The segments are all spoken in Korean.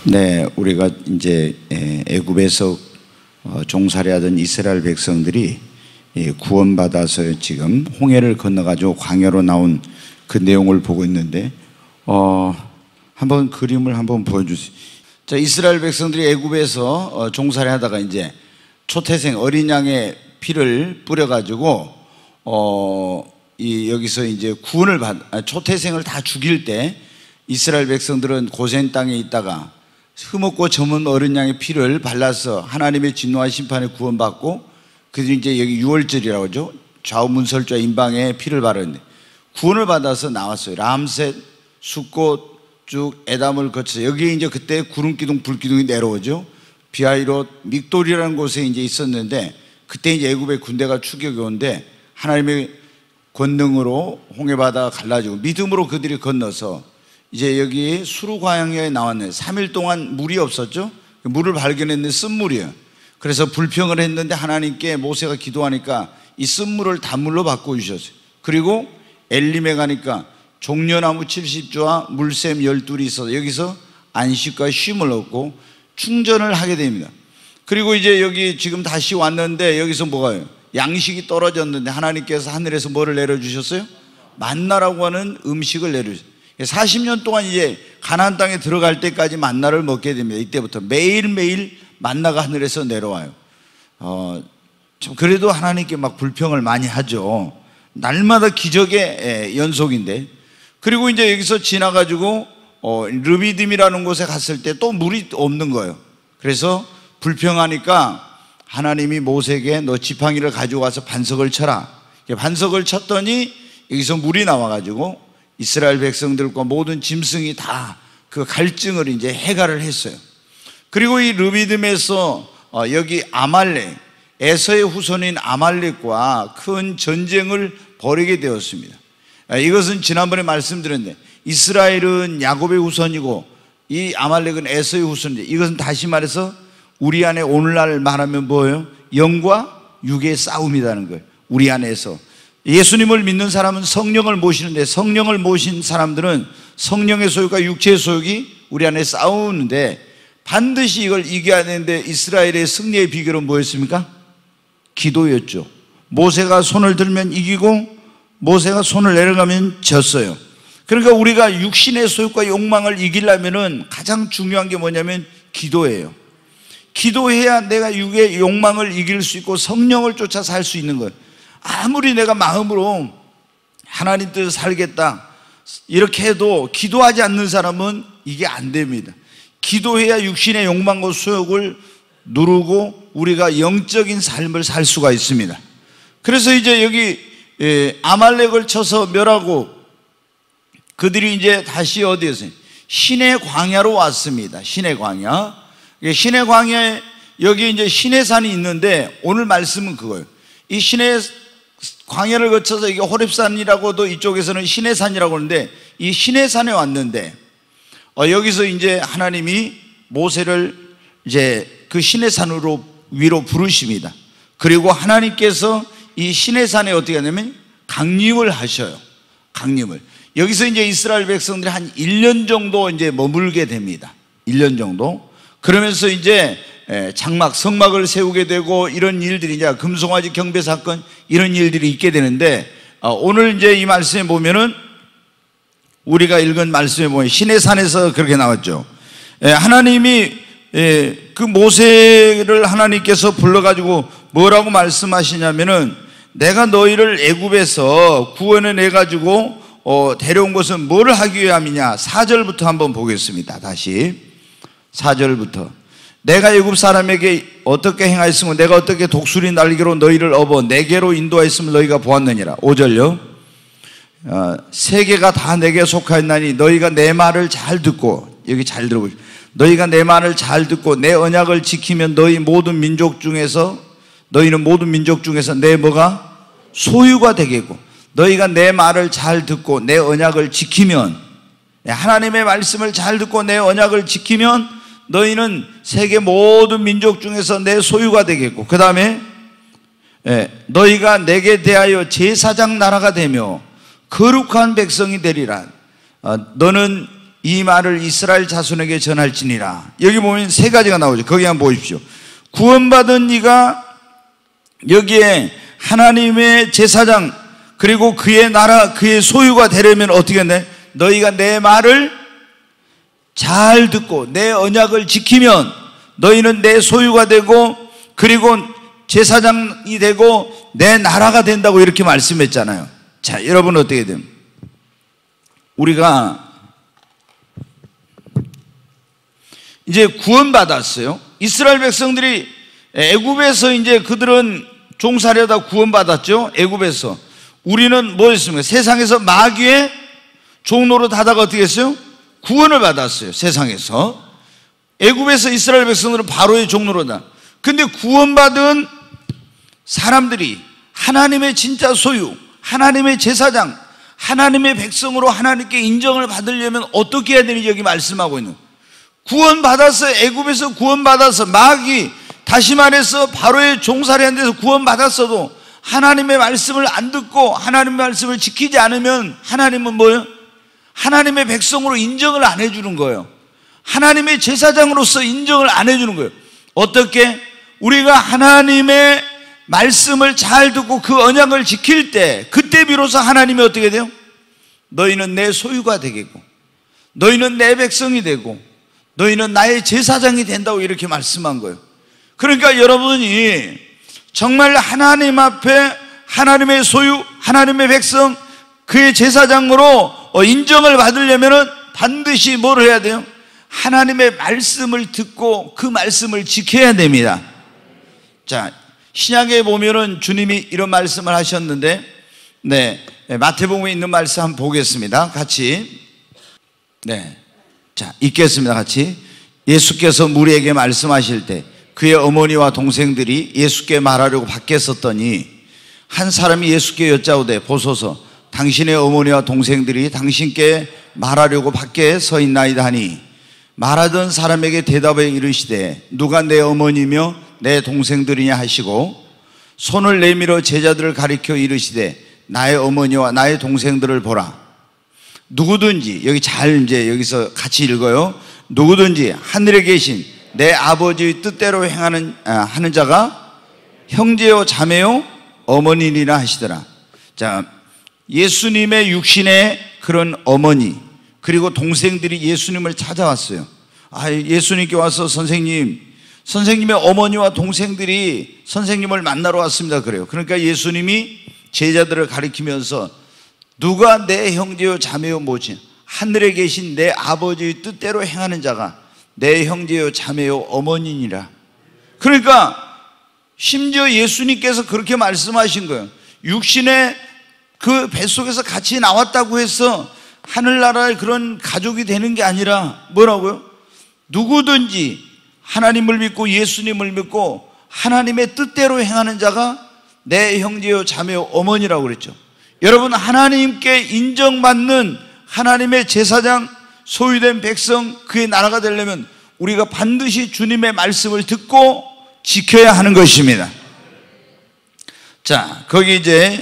네, 우리가 이제 애굽에서 종살이하던 이스라엘 백성들이 구원받아서 지금 홍해를 건너가지고 광야로 나온 그 내용을 보고 있는데, 한번 그림을 한번 보여주세요. 자, 이스라엘 백성들이 애굽에서 종살이하다가 이제 초태생 어린 양의 피를 뿌려가지고 여기서 이제 구원을 초태생을 다 죽일 때 이스라엘 백성들은 고센 땅에 있다가 흠없고 점은 어린 양의 피를 발라서 하나님의 진노와 심판에 구원받고, 그래서 이제 여기 유월절이라고 하죠. 좌우 문설주와 임방에 피를 바르는데 구원을 받아서 나왔어요. 람셋, 숫꽃 쭉 에담을 거쳐서 여기에 이제 그때 구름기둥 불기둥이 내려오죠. 비하이롯 믹돌이라는 곳에 이제 있었는데, 그때 이제 애굽의 군대가 추격이 오는데 하나님의 권능으로 홍해바다가 갈라지고 믿음으로 그들이 건너서 이제 여기 수르과양에 나왔네요. 3일 동안 물이 없었죠. 물을 발견했는데 쓴물이에요. 그래서 불평을 했는데 하나님께 모세가 기도하니까 이 쓴물을 단물로 바꿔주셨어요. 그리고 엘림에 가니까 종려나무 70조와 물샘 12이 있어서 여기서 안식과 쉼을 얻고 충전을 하게 됩니다. 그리고 이제 여기 지금 다시 왔는데 여기서 뭐가요? 양식이 떨어졌는데 하나님께서 하늘에서 뭐를 내려주셨어요? 만나라고 하는 음식을 내려주셨어요. 40년 동안 이제 가나안 땅에 들어갈 때까지 만나를 먹게 됩니다. 이때부터 매일매일 만나가 하늘에서 내려와요. 참 그래도 하나님께 막 불평을 많이 하죠. 날마다 기적의 연속인데, 그리고 이제 여기서 지나가지고 르비딤이라는 곳에 갔을 때 또 물이 없는 거예요. 그래서 불평하니까 하나님이 모세에게 너 지팡이를 가지고 와서 반석을 쳐라. 반석을 쳤더니 여기서 물이 나와가지고 이스라엘 백성들과 모든 짐승이 다 그 갈증을 이제 해결을 했어요. 그리고 이 르비딤에서 여기 아말렉, 에서의 후손인 아말렉과 큰 전쟁을 벌이게 되었습니다. 이것은 지난번에 말씀드렸는데 이스라엘은 야곱의 후손이고 이 아말렉은 에서의 후손인데, 이것은 다시 말해서 우리 안에 오늘날 말하면 뭐예요? 영과 육의 싸움이라는 거예요. 우리 안에서 예수님을 믿는 사람은 성령을 모시는데, 성령을 모신 사람들은 성령의 소욕과 육체의 소욕이 우리 안에 싸우는데 반드시 이걸 이겨야 되는데, 이스라엘의 승리의 비결은 뭐였습니까? 기도였죠. 모세가 손을 들면 이기고 모세가 손을 내려가면 졌어요. 그러니까 우리가 육신의 소욕과 욕망을 이기려면 가장 중요한 게 뭐냐면 기도예요. 기도해야 내가 육의 욕망을 이길 수 있고 성령을 쫓아 살 수 있는 거예요. 아무리 내가 마음으로 하나님 뜻을 살겠다 이렇게 해도 기도하지 않는 사람은 이게 안 됩니다. 기도해야 육신의 욕망과 소욕을 누르고 우리가 영적인 삶을 살 수가 있습니다. 그래서 이제 여기 아말렉을 쳐서 멸하고 그들이 이제 다시 어디에서 신의 광야로 왔습니다. 신의 광야. 신의 광야에 여기 이제 신의 산이 있는데 오늘 말씀은 그거예요. 이 신의 광야를 거쳐서 이게 호렙산이라고도 이쪽에서는 신의 산이라고 하는데, 이 신의 산에 왔는데 여기서 이제 하나님이 모세를 이제 그 신의 산으로 위로 부르십니다. 그리고 하나님께서 이 신의 산에 어떻게 하냐면 강림을 하셔요. 강림을. 여기서 이제 이스라엘 백성들이 한 1년 정도 이제 머물게 됩니다. 1년 정도. 그러면서 이제 장막, 성막을 세우게 되고 이런 일들이 이제 금송아지 경배 사건 이런 일들이 있게 되는데, 오늘 이제 이 말씀에 보면은 우리가 읽은 말씀에 보면 신의 산에서 그렇게 나왔죠. 하나님이 그 모세를 하나님께서 불러가지고 뭐라고 말씀하시냐면은 내가 너희를 애굽에서 구원해 가지고 데려온 것은 뭐를 하기 위함이냐. 4절부터 한번 보겠습니다. 다시 4절부터. 내가 애굽 사람에게 어떻게 행하였으며 내가 어떻게 독수리 날개로 너희를 업어 내게로 인도하였음을 너희가 보았느니라. 5절요. 세계가 다 내게 속하였나니 너희가 내 말을 잘 듣고, 여기 잘 들어보시오. 너희가 내 말을 잘 듣고 내 언약을 지키면 너희는 모든 민족 중에서 내 뭐가 소유가 되겠고, 너희가 내 말을 잘 듣고 내 언약을 지키면, 하나님의 말씀을 잘 듣고 내 언약을 지키면 너희는 세계 모든 민족 중에서 내 소유가 되겠고, 그 다음에 너희가 내게 대하여 제사장 나라가 되며 거룩한 백성이 되리라. 너는 이 말을 이스라엘 자손에게 전할지니라. 여기 보면 세 가지가 나오죠. 거기 한번 보십시오. 구원받은 이가 여기에 하나님의 제사장 그리고 그의 나라 그의 소유가 되려면 어떻게 했네? 너희가 내 말을 잘 듣고 내 언약을 지키면 너희는 내 소유가 되고 그리고 제사장이 되고 내 나라가 된다고 이렇게 말씀했잖아요. 자, 여러분 어떻게 돼요? 우리가 이제 구원받았어요. 이스라엘 백성들이 애굽에서 이제 그들은 종살이하다 구원받았죠. 애굽에서. 우리는 뭐였습니까? 세상에서 마귀의 종노릇 하다가 어떻게 했어요? 구원을 받았어요. 세상에서. 애굽에서 이스라엘 백성들은 바로의 종노릇이다. 근데 구원받은 사람들이 하나님의 진짜 소유, 하나님의 제사장, 하나님의 백성으로 하나님께 인정을 받으려면 어떻게 해야 되는지 여기 말씀하고 있는 거예요. 구원받아서 애굽에서 구원받아서 마귀 다시 말해서 바로의 종살이한 데서 구원받았어도 하나님의 말씀을 안 듣고 하나님의 말씀을 지키지 않으면 하나님은 뭐예요? 하나님의 백성으로 인정을 안 해주는 거예요. 하나님의 제사장으로서 인정을 안 해주는 거예요. 어떻게? 우리가 하나님의 말씀을 잘 듣고 그 언약을 지킬 때 그때 비로소 하나님이 어떻게 돼요? 너희는 내 소유가 되겠고 너희는 내 백성이 되고 너희는 나의 제사장이 된다고 이렇게 말씀한 거예요. 그러니까 여러분이 정말 하나님 앞에 하나님의 소유, 하나님의 백성, 그의 제사장으로 인정을 받으려면 반드시 뭘 해야 돼요? 하나님의 말씀을 듣고 그 말씀을 지켜야 됩니다. 자, 신약에 보면은 주님이 이런 말씀을 하셨는데, 네, 마태복음에 있는 말씀 한번 보겠습니다. 같이. 네. 자, 읽겠습니다. 같이. 예수께서 무리에게 말씀하실 때 그의 어머니와 동생들이 예수께 말하려고 밖에 섰더니 한 사람이 예수께 여짜오되 보소서 당신의 어머니와 동생들이 당신께 말하려고 밖에 서 있나이다 하니 말하던 사람에게 대답해 이르시되 누가 내 어머니며 내 동생들이냐 하시고 손을 내밀어 제자들을 가리켜 이르시되 나의 어머니와 나의 동생들을 보라. 누구든지 여기 잘 이제 여기서 같이 읽어요. 누구든지 하늘에 계신 내 아버지의 뜻대로 행하는 하는 자가 형제요 자매요 어머니니라 하시더라. 자, 예수님의 육신의 그런 어머니 그리고 동생들이 예수님을 찾아왔어요. 예수님께 와서 선생님의 어머니와 동생들이 선생님을 만나러 왔습니다. 그래요. 그러니까 예수님이 제자들을 가리키면서 누가 내 형제요 자매요 뭐지? 하늘에 계신 내 아버지의 뜻대로 행하는 자가 내 형제요 자매요 어머니니라. 그러니까 심지어 예수님께서 그렇게 말씀하신 거예요. 육신의 그 뱃속에서 같이 나왔다고 해서 하늘나라의 그런 가족이 되는 게 아니라 뭐라고요? 누구든지 하나님을 믿고 예수님을 믿고 하나님의 뜻대로 행하는 자가 내 형제요 자매요 어머니라고 그랬죠. 여러분, 하나님께 인정받는 하나님의 제사장, 소유된 백성, 그의 나라가 되려면 우리가 반드시 주님의 말씀을 듣고 지켜야 하는 것입니다. 자, 거기 이제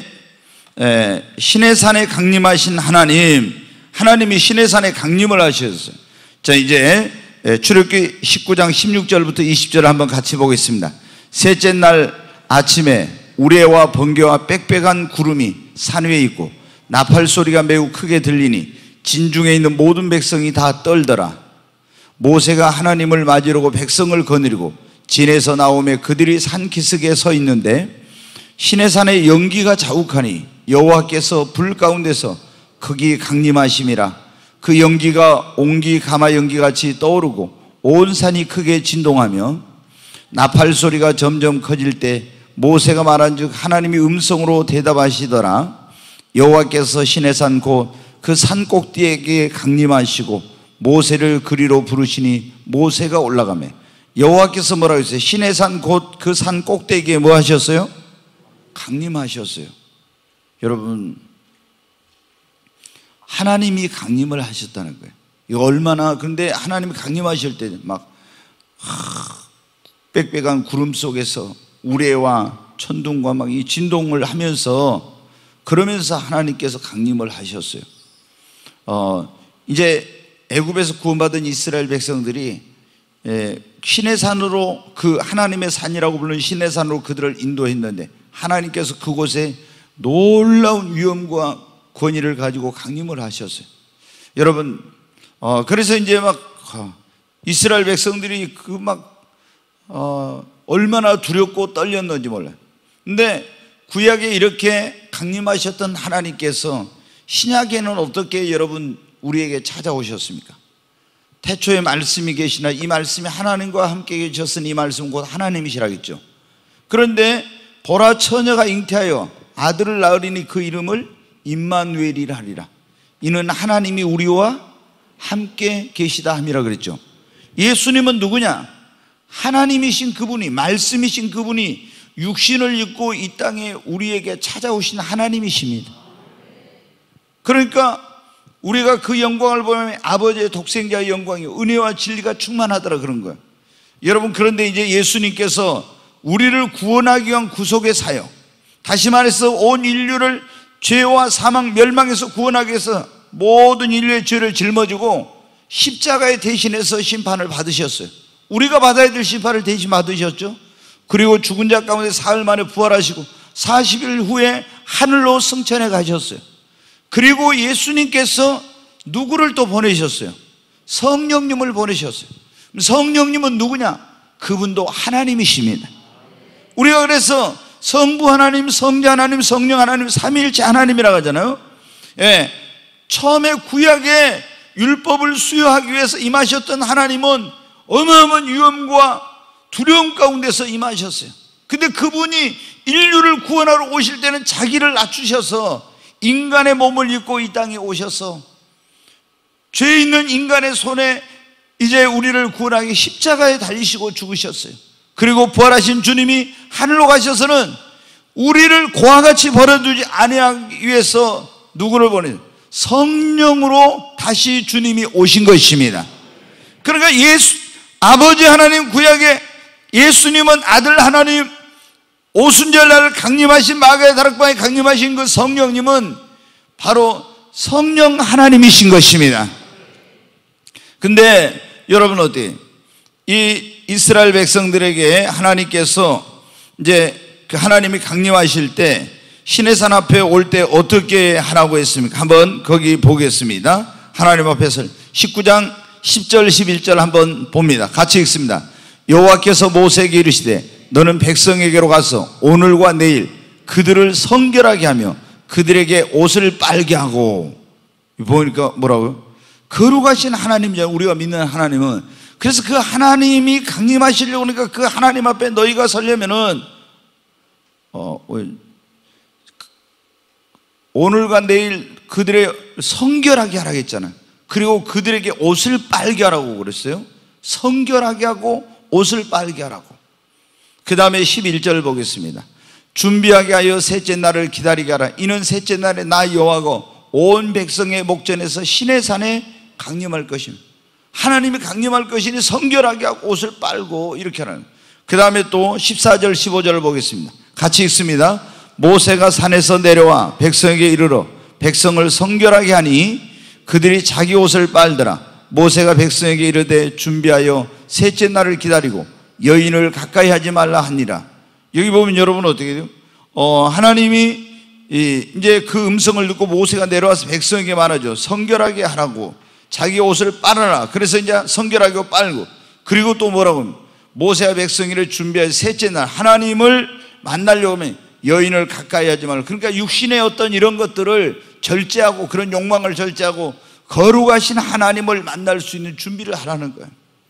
시내산에 강림하신 하나님이 시내산에 강림을 하셨어요. 자, 이제 출애굽기 19장 16절부터 20절을 한번 같이 보겠습니다. 셋째 날 아침에 우레와 번개와 빽빽한 구름이 산 위에 있고 나팔 소리가 매우 크게 들리니 진중에 있는 모든 백성이 다 떨더라. 모세가 하나님을 맞이려고 백성을 거느리고 진에서 나오며 그들이 산기슭에 서 있는데 시내산에 연기가 자욱하니 여호와께서 불 가운데서 크게 강림하심이라. 그 연기가 옹기 가마 연기같이 떠오르고 온 산이 크게 진동하며 나팔 소리가 점점 커질 때 모세가 말한즉 하나님이 음성으로 대답하시더라. 여호와께서 시내산 곧 그 산 꼭대기에 강림하시고 모세를 그리로 부르시니 모세가 올라가매 여호와께서 뭐라고 했어요? 시내산 곧 그 산 꼭대기에 뭐 하셨어요? 강림하셨어요. 여러분, 하나님이 강림을 하셨다는 거예요. 이거 얼마나, 근데 하나님이 강림하실 때 막 빽빽한 구름 속에서 우레와 천둥과 막 이 진동을 하면서 그러면서 하나님께서 강림을 하셨어요. 이제 애굽에서 구원받은 이스라엘 백성들이 시내산으로, 그 하나님의 산이라고 부르는 시내산으로 그들을 인도했는데 하나님께서 그곳에 놀라운 위엄과 권위를 가지고 강림을 하셨어요. 여러분, 그래서 이제 막 이스라엘 백성들이 얼마나 두렵고 떨렸는지 몰라요. 근데 구약에 이렇게 강림하셨던 하나님께서 신약에는 어떻게 여러분 우리에게 찾아오셨습니까? 태초에 말씀이 계시나 이 말씀이 하나님과 함께 계셨으니 이 말씀은 곧 하나님이시라겠죠. 그런데 보라, 처녀가 잉태하여 아들을 낳으리니 그 이름을 임마누엘이라 하리라. 이는 하나님이 우리와 함께 계시다 함이라 그랬죠. 예수님은 누구냐? 하나님이신 그분이, 말씀이신 그분이 육신을 입고 이 땅에 우리에게 찾아오신 하나님이십니다. 그러니까 우리가 그 영광을 보면 아버지의 독생자의 영광이 은혜와 진리가 충만하더라 그런 거예요. 여러분, 그런데 이제 예수님께서 우리를 구원하기 위한 구속의 사역, 다시 말해서 온 인류를 죄와 사망, 멸망에서 구원하기 위해서 모든 인류의 죄를 жил어지고 십자가에 대신해서 심판을 받으셨어요. 우리가 받아야 될 심판을 대신 받으셨죠. 그리고 죽은 자 가운데 사흘 만에 부활하시고 40일 후에 하늘로 승천해 가셨어요. 그리고 예수님께서 누구를 또 보내셨어요? 성령님을 보내셨어요. 성령님은 누구냐? 그분도 하나님이십니다. 우리가 그래서 성부 하나님, 성자 하나님, 성령 하나님, 삼위일체 하나님이라고 하잖아요. 처음에 구약의 율법을 수여하기 위해서 임하셨던 하나님은 어마어마한 위엄과 두려움 가운데서 임하셨어요. 근데 그분이 인류를 구원하러 오실 때는 자기를 낮추셔서 인간의 몸을 입고 이 땅에 오셔서 죄 있는 인간의 손에 이제 우리를 구원하기 십자가에 달리시고 죽으셨어요. 그리고 부활하신 주님이 하늘로 가셔서는 우리를 고와 같이 버려두지 아니하기 위해서 누구를 보내요? 성령으로 다시 주님이 오신 것입니다. 그러니까 아버지 하나님 구약에 예수님은 아들 하나님, 오순절날 강림하신 마가의 다락방에 강림하신 그 성령님은 바로 성령 하나님이신 것입니다. 근데 여러분 어때요? 이 이스라엘 백성들에게 하나님께서 이제 그 하나님이 강림하실 때 시내산 앞에 올 때 어떻게 하라고 했습니까? 한번 거기 보겠습니다. 하나님 앞에서 19장 10절 11절 한번 봅니다. 같이 읽습니다. 여호와께서 모세에게 이르시되 너는 백성에게로 가서 오늘과 내일 그들을 성결하게 하며 그들에게 옷을 빨게 하고, 보니까 뭐라고요? 거룩하신 하나님이잖아요. 우리가 믿는 하나님은. 그래서 그 하나님이 강림하시려고 하니까 그 하나님 앞에 너희가 서려면은 오늘과 내일 그들의 성결하게 하라고 했잖아요. 그리고 그들에게 옷을 빨게 하라고 그랬어요. 성결하게 하고 옷을 빨게 하라고. 그 다음에 11절 보겠습니다. 준비하게 하여 셋째 날을 기다리게 하라. 이는 셋째 날에 나 여호와가 온 백성의 목전에서 시내 산에 강림할 것입니다. 하나님이 강림할 것이니 성결하게 하고 옷을 빨고 이렇게 하라는. 그 다음에 또 14절 15절을 보겠습니다. 같이 읽습니다. 모세가 산에서 내려와 백성에게 이르러 백성을 성결하게 하니 그들이 자기 옷을 빨더라. 모세가 백성에게 이르되 준비하여 셋째 날을 기다리고 여인을 가까이 하지 말라 하니라. 여기 보면 여러분 어떻게 돼요? 하나님이 이제 그 음성을 듣고 모세가 내려와서 백성에게 말하죠. 성결하게 하라고, 자기 옷을 빨아라. 그래서 이제 성결하게 빨고, 그리고 또 뭐라고 하면 모세와 백성이를 준비할 셋째 날 하나님을 만나려고 하면 여인을 가까이 하지 말라. 그러니까 육신의 어떤 이런 것들을 절제하고 그런 욕망을 절제하고 거룩하신 하나님을 만날 수 있는 준비를 하라는 거예요.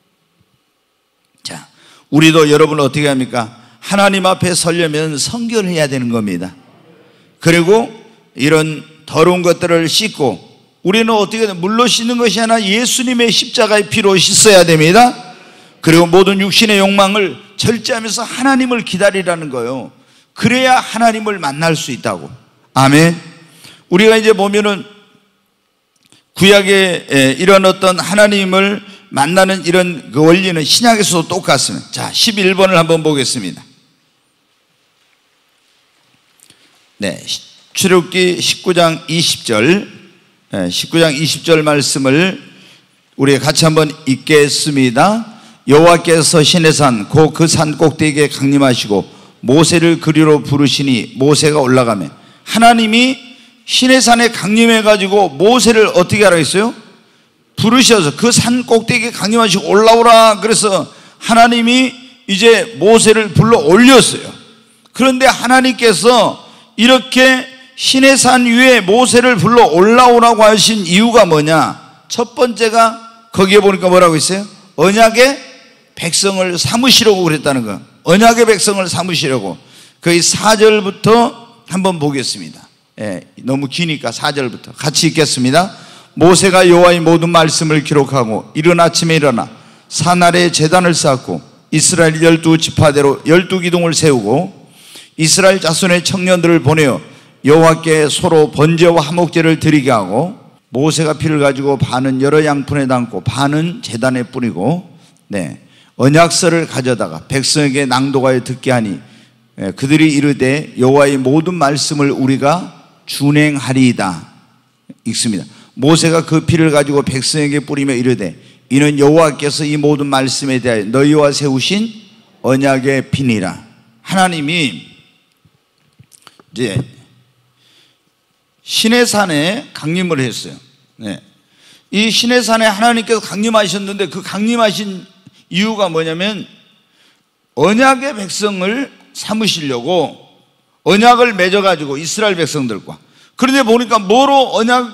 자, 우리도 여러분 어떻게 합니까? 하나님 앞에 서려면 성결해야 되는 겁니다. 그리고 이런 더러운 것들을 씻고, 우리는 어떻게 물로 씻는 것이 아니라 예수님의 십자가의 피로 씻어야 됩니다. 그리고 모든 육신의 욕망을 절제하면서 하나님을 기다리라는 거예요. 그래야 하나님을 만날 수 있다고. 아멘. 우리가 이제 보면은 구약의 이런 어떤 하나님을 만나는 이런 그 원리는 신약에서도 똑같습니다. 자, 11번을 한번 보겠습니다. 네, 출애굽기 19장 20절 19장 20절 말씀을 우리 같이 한번 읽겠습니다. 여호와께서 시내산 곧 그 산 꼭대기에 강림하시고 모세를 그리로 부르시니 모세가 올라가매. 하나님이 시내산에 강림해가지고 모세를 어떻게 하라 했어요? 부르셔서 그 산 꼭대기에 강림하시고 올라오라. 그래서 하나님이 이제 모세를 불러 올렸어요. 그런데 하나님께서 이렇게 시내산 위에 모세를 불러 올라오라고 하신 이유가 뭐냐? 첫 번째가 거기에 보니까 뭐라고 있어요? 언약의 백성을 삼으시려고 그랬다는 거. 언약의 백성을 삼으시려고. 거기 4절부터 한번 보겠습니다. 너무 기니까 4절부터 같이 읽겠습니다. 모세가 여호와의 모든 말씀을 기록하고 이른 아침에 일어나 산 아래에 제단을 쌓고 이스라엘 12지파대로 12기둥을 세우고 이스라엘 자손의 청년들을 보내어 여호와께 서로 번제와 화목제를 드리게 하고 모세가 피를 가지고 반은 여러 양푼에 담고 반은 제단에 뿌리고 언약서를 가져다가 백성에게 낭독하여 듣게 하니 그들이 이르되 여호와의 모든 말씀을 우리가 준행하리이다. 읽습니다. 모세가 그 피를 가지고 백성에게 뿌리며 이르되 이는 여호와께서 이 모든 말씀에 대하여 너희와 세우신 언약의 피니라. 하나님이 이제 시내산에 강림을 했어요. 이 시내산에 하나님께서 강림하셨는데 그 강림하신 이유가 뭐냐면 언약의 백성을 삼으시려고 언약을 맺어가지고 이스라엘 백성들과. 그런데 보니까 뭐로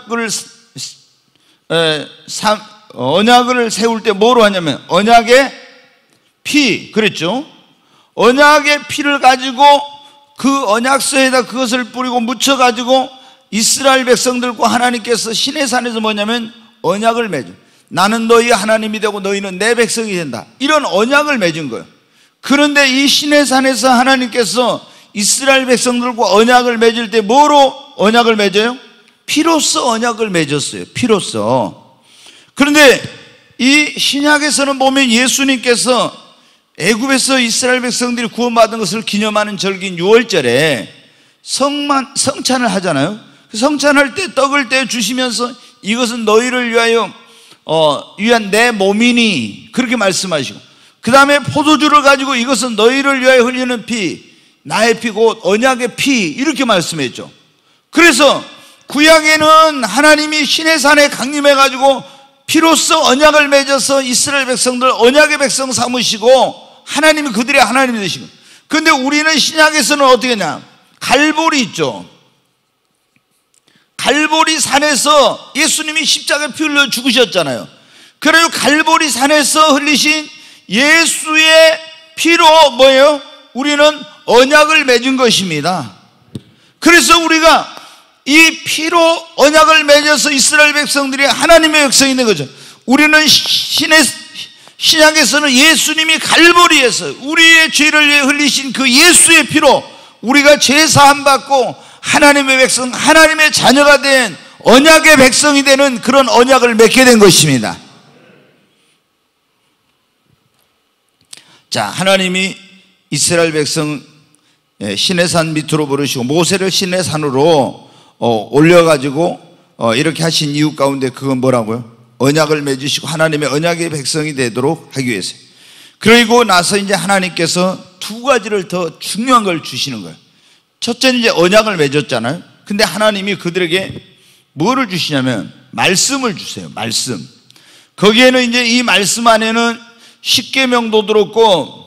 언약을 세울 때 뭐로 하냐면 언약의 피, 그랬죠? 언약의 피를 가지고 그 언약서에다 그것을 뿌리고 묻혀가지고 이스라엘 백성들과 하나님께서 시내산에서 뭐냐면 언약을 맺어. 나는 너희 하나님이 되고 너희는 내 백성이 된다. 이런 언약을 맺은 거예요. 그런데 이 시내산에서 하나님께서 이스라엘 백성들과 언약을 맺을 때 뭐로 언약을 맺어요? 피로써 언약을 맺었어요. 피로써. 그런데 이 신약에서는 보면 예수님께서 애굽에서 이스라엘 백성들이 구원받은 것을 기념하는 절기인 6월절에 성찬을 하잖아요. 성찬할 때 떡을 떼어 주시면서 이것은 너희를 위하여 위한 내 몸이니 그렇게 말씀하시고, 그 다음에 포도주를 가지고 이것은 너희를 위하여 흘리는 피, 나의 피 곧 언약의 피, 이렇게 말씀했죠. 그래서 구약에는 하나님이 시내산에 강림해가지고 피로써 언약을 맺어서 이스라엘 백성들 언약의 백성 삼으시고 하나님이 그들의 하나님이 되시고, 그런데 우리는 신약에서는 어떻게 했냐? 갈보리 있죠. 갈보리 산에서 예수님이 십자가에 피 흘려 죽으셨잖아요. 그래서 갈보리 산에서 흘리신 예수의 피로 뭐예요? 우리는 언약을 맺은 것입니다. 그래서 우리가 이 피로 언약을 맺어서 이스라엘 백성들이 하나님의 백성이 된 거죠. 우리는 신약에서는 예수님이 갈보리에서 우리의 죄를 위해 흘리신 그 예수의 피로 우리가 죄 사함 받고 하나님의 백성, 하나님의 자녀가 된 언약의 백성이 되는 그런 언약을 맺게 된 것입니다. 자, 하나님이 이스라엘 백성 시내산 밑으로 부르시고 모세를 시내산으로 올려가지고 이렇게 하신 이유 가운데 그건 뭐라고요? 언약을 맺으시고 하나님의 언약의 백성이 되도록 하기 위해서. 그리고 나서 이제 하나님께서 두 가지를 더 중요한 걸 주시는 거예요. 첫째는 이제 언약을 맺었잖아요. 근데 하나님이 그들에게 뭐를 주시냐면 말씀을 주세요. 말씀. 거기에는 이제 이 말씀 안에는 십계명도 들었고,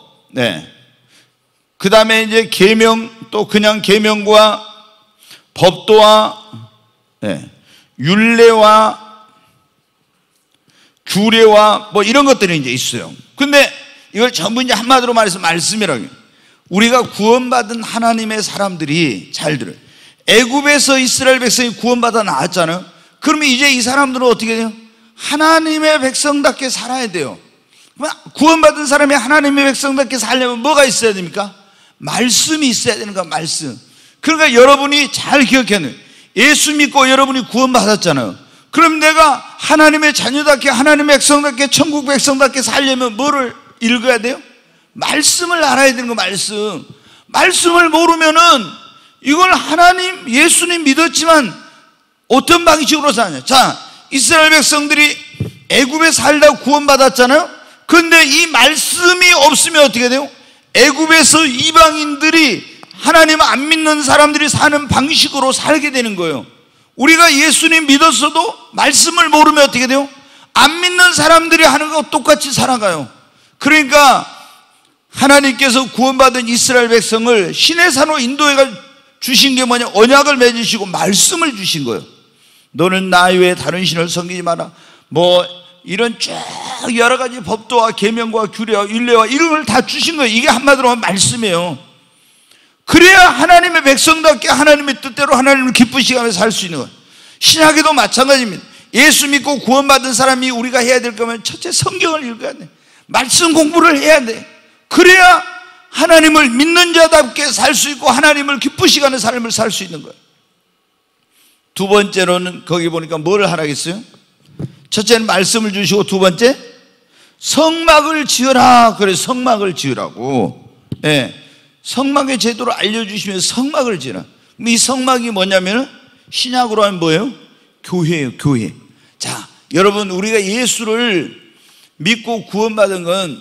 그 다음에 이제 계명, 또 그냥 계명과 법도와 율례와 규례와 뭐 이런 것들이 이제 있어요. 근데 이걸 전부 이제 한마디로 말해서 말씀이라고 해요. 우리가 구원받은 하나님의 사람들이, 잘 들어요. 애굽에서 이스라엘 백성이 구원받아 나왔잖아요. 그러면 이제 이 사람들은 어떻게 돼요? 하나님의 백성답게 살아야 돼요. 구원받은 사람이 하나님의 백성답게 살려면 뭐가 있어야 됩니까? 말씀이 있어야 되는 거야. 말씀. 그러니까 여러분이 잘 기억해야 돼요. 예수 믿고 여러분이 구원받았잖아요. 그럼 내가 하나님의 자녀답게, 하나님의 백성답게, 천국 백성답게 살려면 뭐를 읽어야 돼요? 말씀을 알아야 되는 거. 말씀. 말씀을 모르면은 이걸 하나님, 예수님 믿었지만 어떤 방식으로 사냐. 자, 이스라엘 백성들이 애굽에 살다 구원받았잖아요. 그런데 이 말씀이 없으면 어떻게 돼요? 애굽에서 이방인들이 하나님 안 믿는 사람들이 사는 방식으로 살게 되는 거예요. 우리가 예수님 믿었어도 말씀을 모르면 어떻게 돼요? 안 믿는 사람들이 하는 거 똑같이 살아가요. 그러니까 하나님께서 구원받은 이스라엘 백성을 시내산으로 인도해 주신 게 뭐냐? 언약을 맺으시고 말씀을 주신 거예요. 너는 나 외에 다른 신을 섬기지 마라. 뭐 이런 쭉 여러 가지 법도와 계명과 규례와 율례와 이런 걸 다 주신 거예요. 이게 한마디로 하면 말씀이에요. 그래야 하나님의 백성답게 하나님의 뜻대로 하나님을 기쁘시게 하면서 살 수 있는 거예요. 신약에도 마찬가지입니다. 예수 믿고 구원받은 사람이 우리가 해야 될 거면 첫째 성경을 읽어야 돼. 말씀 공부를 해야 돼. 그래야 하나님을 믿는 자답게 살 수 있고 하나님을 기쁘시게 하는 삶을 살 수 있는 거예요. 두 번째로는 거기 보니까 뭘 하라겠어요? 첫째는 말씀을 주시고 두 번째 성막을 지으라. 그래, 성막을 지으라고. 예, 성막의 제도를 알려주시면 성막을 지으라. 이 성막이 뭐냐면 신약으로 하면 뭐예요? 교회예요, 교회. 자, 여러분, 우리가 예수를 믿고 구원받은 건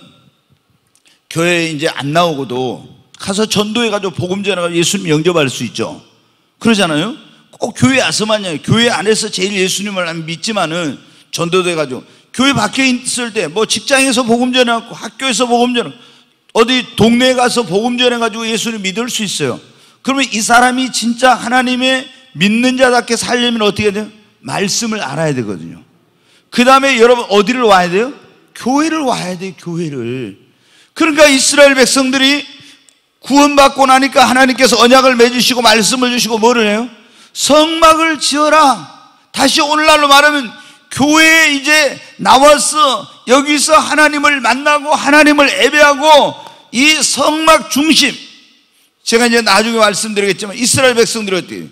교회에 이제 안 나오고도 가서 전도해가지고 복음 전해가지고 예수님 영접할 수 있죠. 그러잖아요. 꼭 교회 와서만요. 교회 안에서 제일 예수님을 믿지만은 전도돼가지고 교회 밖에 있을 때 뭐 직장에서 복음 전해갖고 학교에서 복음 전해 어디 동네에 가서 복음 전해가지고 예수님 믿을 수 있어요. 그러면 이 사람이 진짜 하나님의 믿는 자답게 살려면 어떻게 돼요? 말씀을 알아야 되거든요. 그 다음에 여러분 어디를 와야 돼요? 교회를 와야 돼요. 교회를. 그러니까 이스라엘 백성들이 구원받고 나니까 하나님께서 언약을 맺으시고 말씀을 주시고 뭐를 해요? 성막을 지어라. 다시 오늘날로 말하면 교회에 이제 나와서 여기서 하나님을 만나고 하나님을 예배하고 이 성막 중심, 제가 이제 나중에 말씀드리겠지만 이스라엘 백성들이 어때요?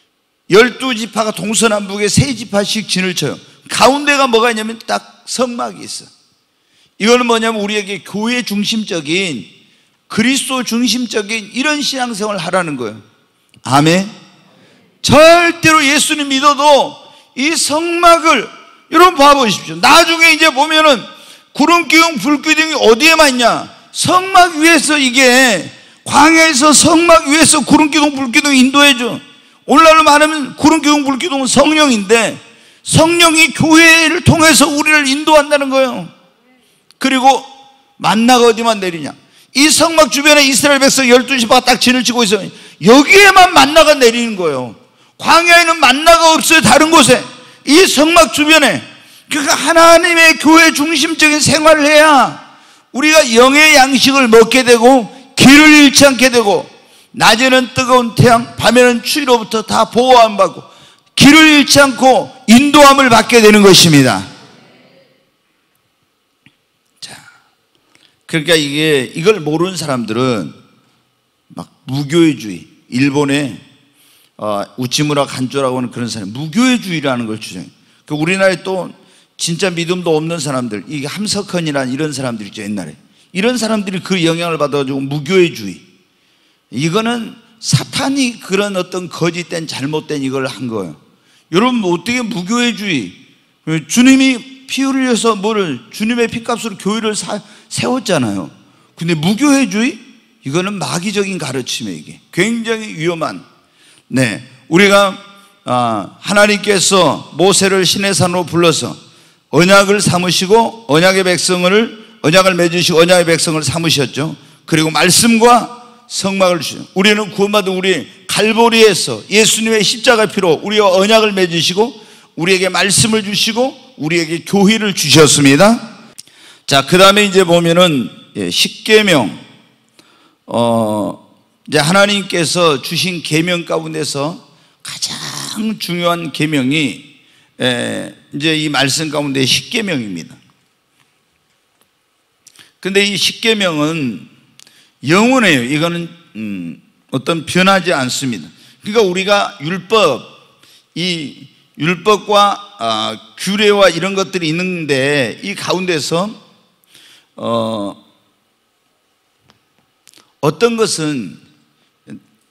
12지파가 동서남북에 3지파씩 진을 쳐요. 가운데가 뭐가 있냐면 딱 성막이 있어. 이거는 뭐냐면 우리에게 교회 중심적인 그리스도 중심적인 이런 신앙생활을 하라는 거예요. 아멘. 절대로 예수님 믿어도 이 성막을 여러분 봐보십시오. 나중에 이제 보면은 구름기둥 불기둥이 어디에만 있냐? 성막 위에서. 이게 광야에서 성막 위에서 구름기둥 불기둥 인도해줘. 오늘날로 말하면 구름기둥 불기둥은 성령인데 성령이 교회를 통해서 우리를 인도한다는 거예요. 그리고 만나가 어디만 내리냐? 이 성막 주변에 이스라엘 백성 12지파가 딱 진을 치고 있어요. 여기에만 만나가 내리는 거예요. 광야에는 만나가 없어요. 다른 곳에. 이 성막 주변에. 그러니까 하나님의 교회 중심적인 생활을 해야 우리가 영의 양식을 먹게 되고 길을 잃지 않게 되고 낮에는 뜨거운 태양, 밤에는 추위로부터 다 보호함 받고 길을 잃지 않고 인도함을 받게 되는 것입니다. 자, 그러니까 이걸 모르는 사람들은 막 무교회주의, 일본의 우치무라 간조라고 하는 그런 사람, 무교회주의라는 걸 주장해요. 그 우리나라에 또 진짜 믿음도 없는 사람들, 이게 함석헌이라는 이런 사람들 있죠, 옛날에. 이런 사람들이 그 영향을 받아가지고 무교회주의. 이거는 사탄이 그런 어떤 거짓된 잘못된 이걸 한 거예요. 여러분 어떻게 무교회주의? 주님이 피 흘려서 주님의 피값으로 교회를 세웠잖아요. 근데 무교회주의? 이거는 마귀적인 가르침이에요. 이게 굉장히 위험한. 네, 우리가 하나님께서 모세를 시내산으로 불러서 언약을 삼으시고 언약을 맺으시고 언약의 백성을 삼으셨죠. 그리고 말씀과 성막을 주시죠. 우리는 구원받은 우리 갈보리에서 예수님의 십자가 피로 우리와 언약을 맺으시고 우리에게 말씀을 주시고 우리에게 교회를 주셨습니다. 자, 그 다음에 이제 보면은 십계명, 이제 하나님께서 주신 계명 가운데서 가장 중요한 계명이 이제 이 말씀 가운데 십계명입니다. 근데 이 십계명은 영원해요. 이거는 어떤 변하지 않습니다. 그러니까 우리가 이 율법과 규례와 이런 것들이 있는데 이 가운데서 어떤 것은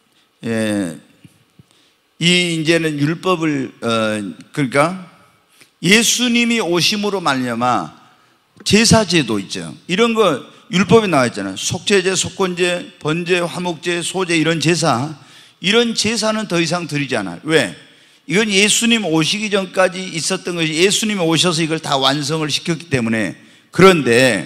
이 이제는 율법을 그러니까 예수님이 오심으로 말미암아 제사제도 있죠. 이런 거 율법에 나와 있잖아요. 속죄제, 속건제, 번제, 화목제, 소제, 이런 제사, 이런 제사는 더 이상 드리지 않아요. 왜? 이건 예수님 오시기 전까지 있었던 것이 예수님이 오셔서 이걸 다 완성을 시켰기 때문에. 그런데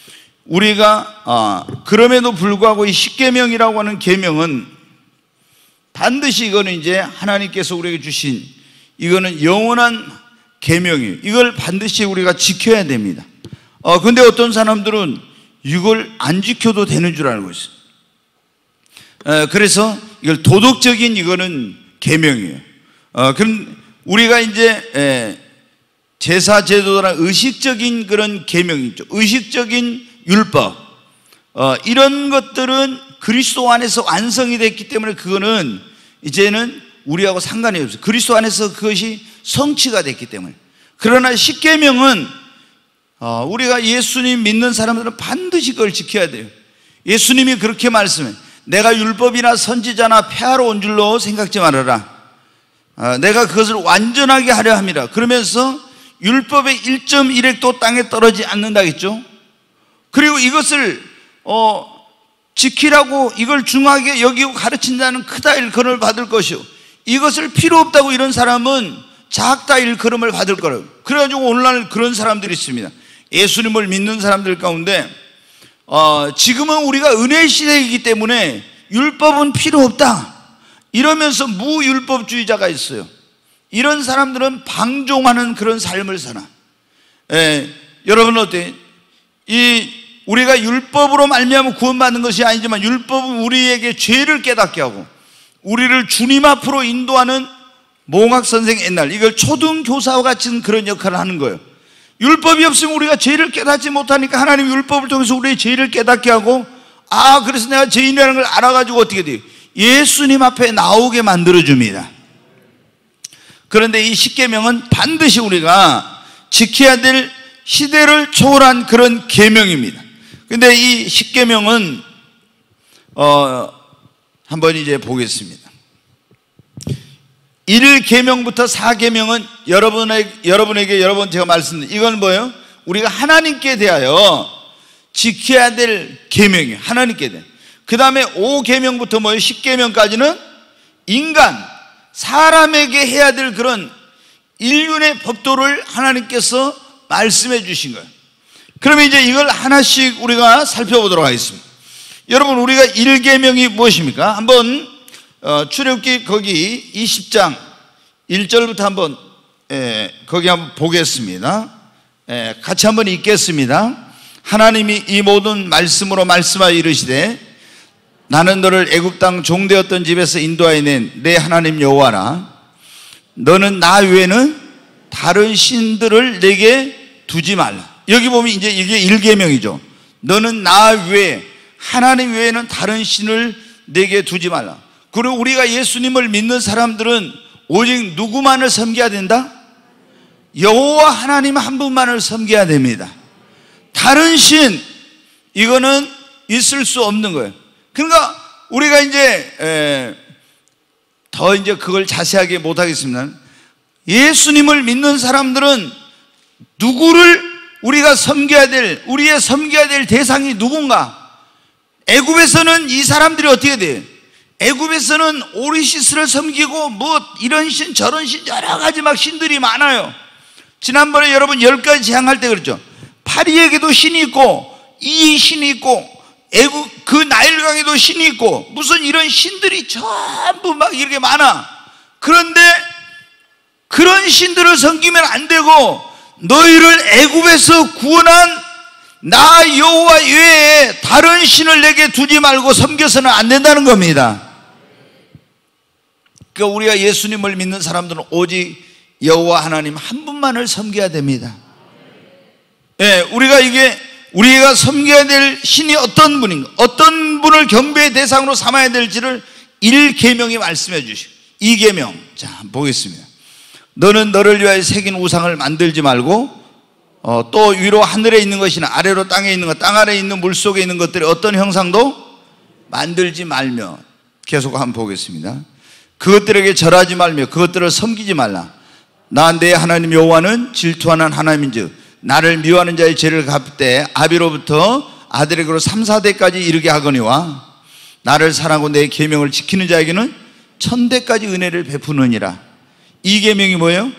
우리가 그럼에도 불구하고 이 십계명이라고 하는 계명은 반드시 이거는 이제 하나님께서 우리에게 주신 이거는 영원한 계명이에요. 이걸 반드시 우리가 지켜야 됩니다. 근데 어떤 사람들은 이걸 안 지켜도 되는 줄 알고 있어요. 그래서 이걸 도덕적인 이거는 계명이에요. 그럼 우리가 이제 제사 제도나 의식적인 그런 계명이 있죠. 의식적인 율법, 이런 것들은 그리스도 안에서 완성이 됐기 때문에 그거는 이제는 우리하고 상관이 없어요. 그리스도 안에서 그것이 성취가 됐기 때문에. 그러나 십계명은 우리가 예수님 믿는 사람들은 반드시 그걸 지켜야 돼요. 예수님이 그렇게 말씀해. 내가 율법이나 선지자나 폐하러 온 줄로 생각지 말아라. 내가 그것을 완전하게 하려 함이라. 그러면서 율법의 1.1획도 땅에 떨어지지 않는다겠죠. 그리고 이것을 지키라고 이걸 중하게 여기고 가르친 자는 크다 일컬음을 받을 것이요, 이것을 필요 없다고 이런 사람은 작다 일컬음을 받을 거라고. 그래가지고 오늘날 그런 사람들이 있습니다. 예수님을 믿는 사람들 가운데 지금은 우리가 은혜 시대이기 때문에 율법은 필요 없다 이러면서 무율법주의자가 있어요. 이런 사람들은 방종하는 그런 삶을 사나. 여러분 어때요? 우리가 율법으로 말미암아 구원받는 것이 아니지만 율법은 우리에게 죄를 깨닫게 하고 우리를 주님 앞으로 인도하는 몽학 선생 옛날 이걸 초등교사와 같은 그런 역할을 하는 거예요. 율법이 없으면 우리가 죄를 깨닫지 못하니까 하나님 율법을 통해서 우리의 죄를 깨닫게 하고, 그래서 내가 죄인이라는 걸 알아가지고 어떻게 돼요? 예수님 앞에 나오게 만들어줍니다. 그런데 이 십계명은 반드시 우리가 지켜야 될 시대를 초월한 그런 계명입니다. 근데 이 십계명은 한번 이제 보겠습니다. 1계명부터 4계명은 여러분에게 여러 번 제가 말씀드린 이건 뭐예요? 우리가 하나님께 대하여 지켜야 될 계명이에요. 하나님께 대해. 그 다음에 5계명부터 뭐예요? 10계명까지는 인간, 사람에게 해야 될 그런 인륜의 법도를 하나님께서 말씀해 주신 거예요. 그러면 이제 이걸 하나씩 우리가 살펴보도록 하겠습니다. 여러분, 우리가 1계명이 무엇입니까? 한번 출애굽기 거기 20장 1절부터 한번 거기 한번 보겠습니다. 같이 한번 읽겠습니다. 하나님이 이 모든 말씀으로 말씀하여 이르시되 나는 너를 애굽 땅 종되었던 집에서 인도하여 낸 내 하나님 여호와라. 너는 나 외에는 다른 신들을 내게 두지 말라. 여기 보면 이제 이게 1계명이죠. 너는 나 외에, 하나님 외에는 다른 신을 내게 두지 말라. 그리고 우리가 예수님을 믿는 사람들은 오직 누구만을 섬겨야 된다? 여호와 하나님 한 분만을 섬겨야 됩니다. 다른 신, 이거는 있을 수 없는 거예요. 그러니까 우리가 이제 더 이제 그걸 자세하게 못하겠습니다. 예수님을 믿는 사람들은 누구를 우리가 섬겨야 될, 우리의 섬겨야 될 대상이 누군가? 애굽에서는 이 사람들이 어떻게 돼요? 애굽에서는 오리시스를 섬기고 뭐 이런 신 저런 신 여러 가지 막 신들이 많아요. 지난번에 여러분 10가지 재앙할 때 그랬죠. 파리에게도 신이 있고 이 신이 있고 애굽 그 나일강에도 신이 있고 무슨 이런 신들이 전부 막 이렇게 많아. 그런데 그런 신들을 섬기면 안 되고 너희를 애굽에서 구원한 나 여호와 외에 다른 신을 내게 두지 말고 섬겨서는 안 된다는 겁니다. 그러니까 우리가 예수님을 믿는 사람들은 오직 여호와 하나님 한 분만을 섬겨야 됩니다. 우리가 섬겨야 될 신이 어떤 분인가, 어떤 분을 경배의 대상으로 삼아야 될지를 1계명이 말씀해 주시고 2계명, 자 보겠습니다. 너는 너를 위하여 새긴 우상을 만들지 말고 또 위로 하늘에 있는 것이나 아래로 땅에 있는 것, 땅 아래에 있는 물속에 있는 것들이 어떤 형상도 만들지 말며, 계속 한번 보겠습니다. 그것들에게 절하지 말며 그것들을 섬기지 말라. 나 내 하나님 여호와는 질투하는 하나님인즉 나를 미워하는 자의 죄를 갚되 아비로부터 아들에게로 3, 4대까지 이르게 하거니와 나를 사랑하고 내 계명을 지키는 자에게는 1000대까지 은혜를 베푸느니라. 이 계명이 뭐예요?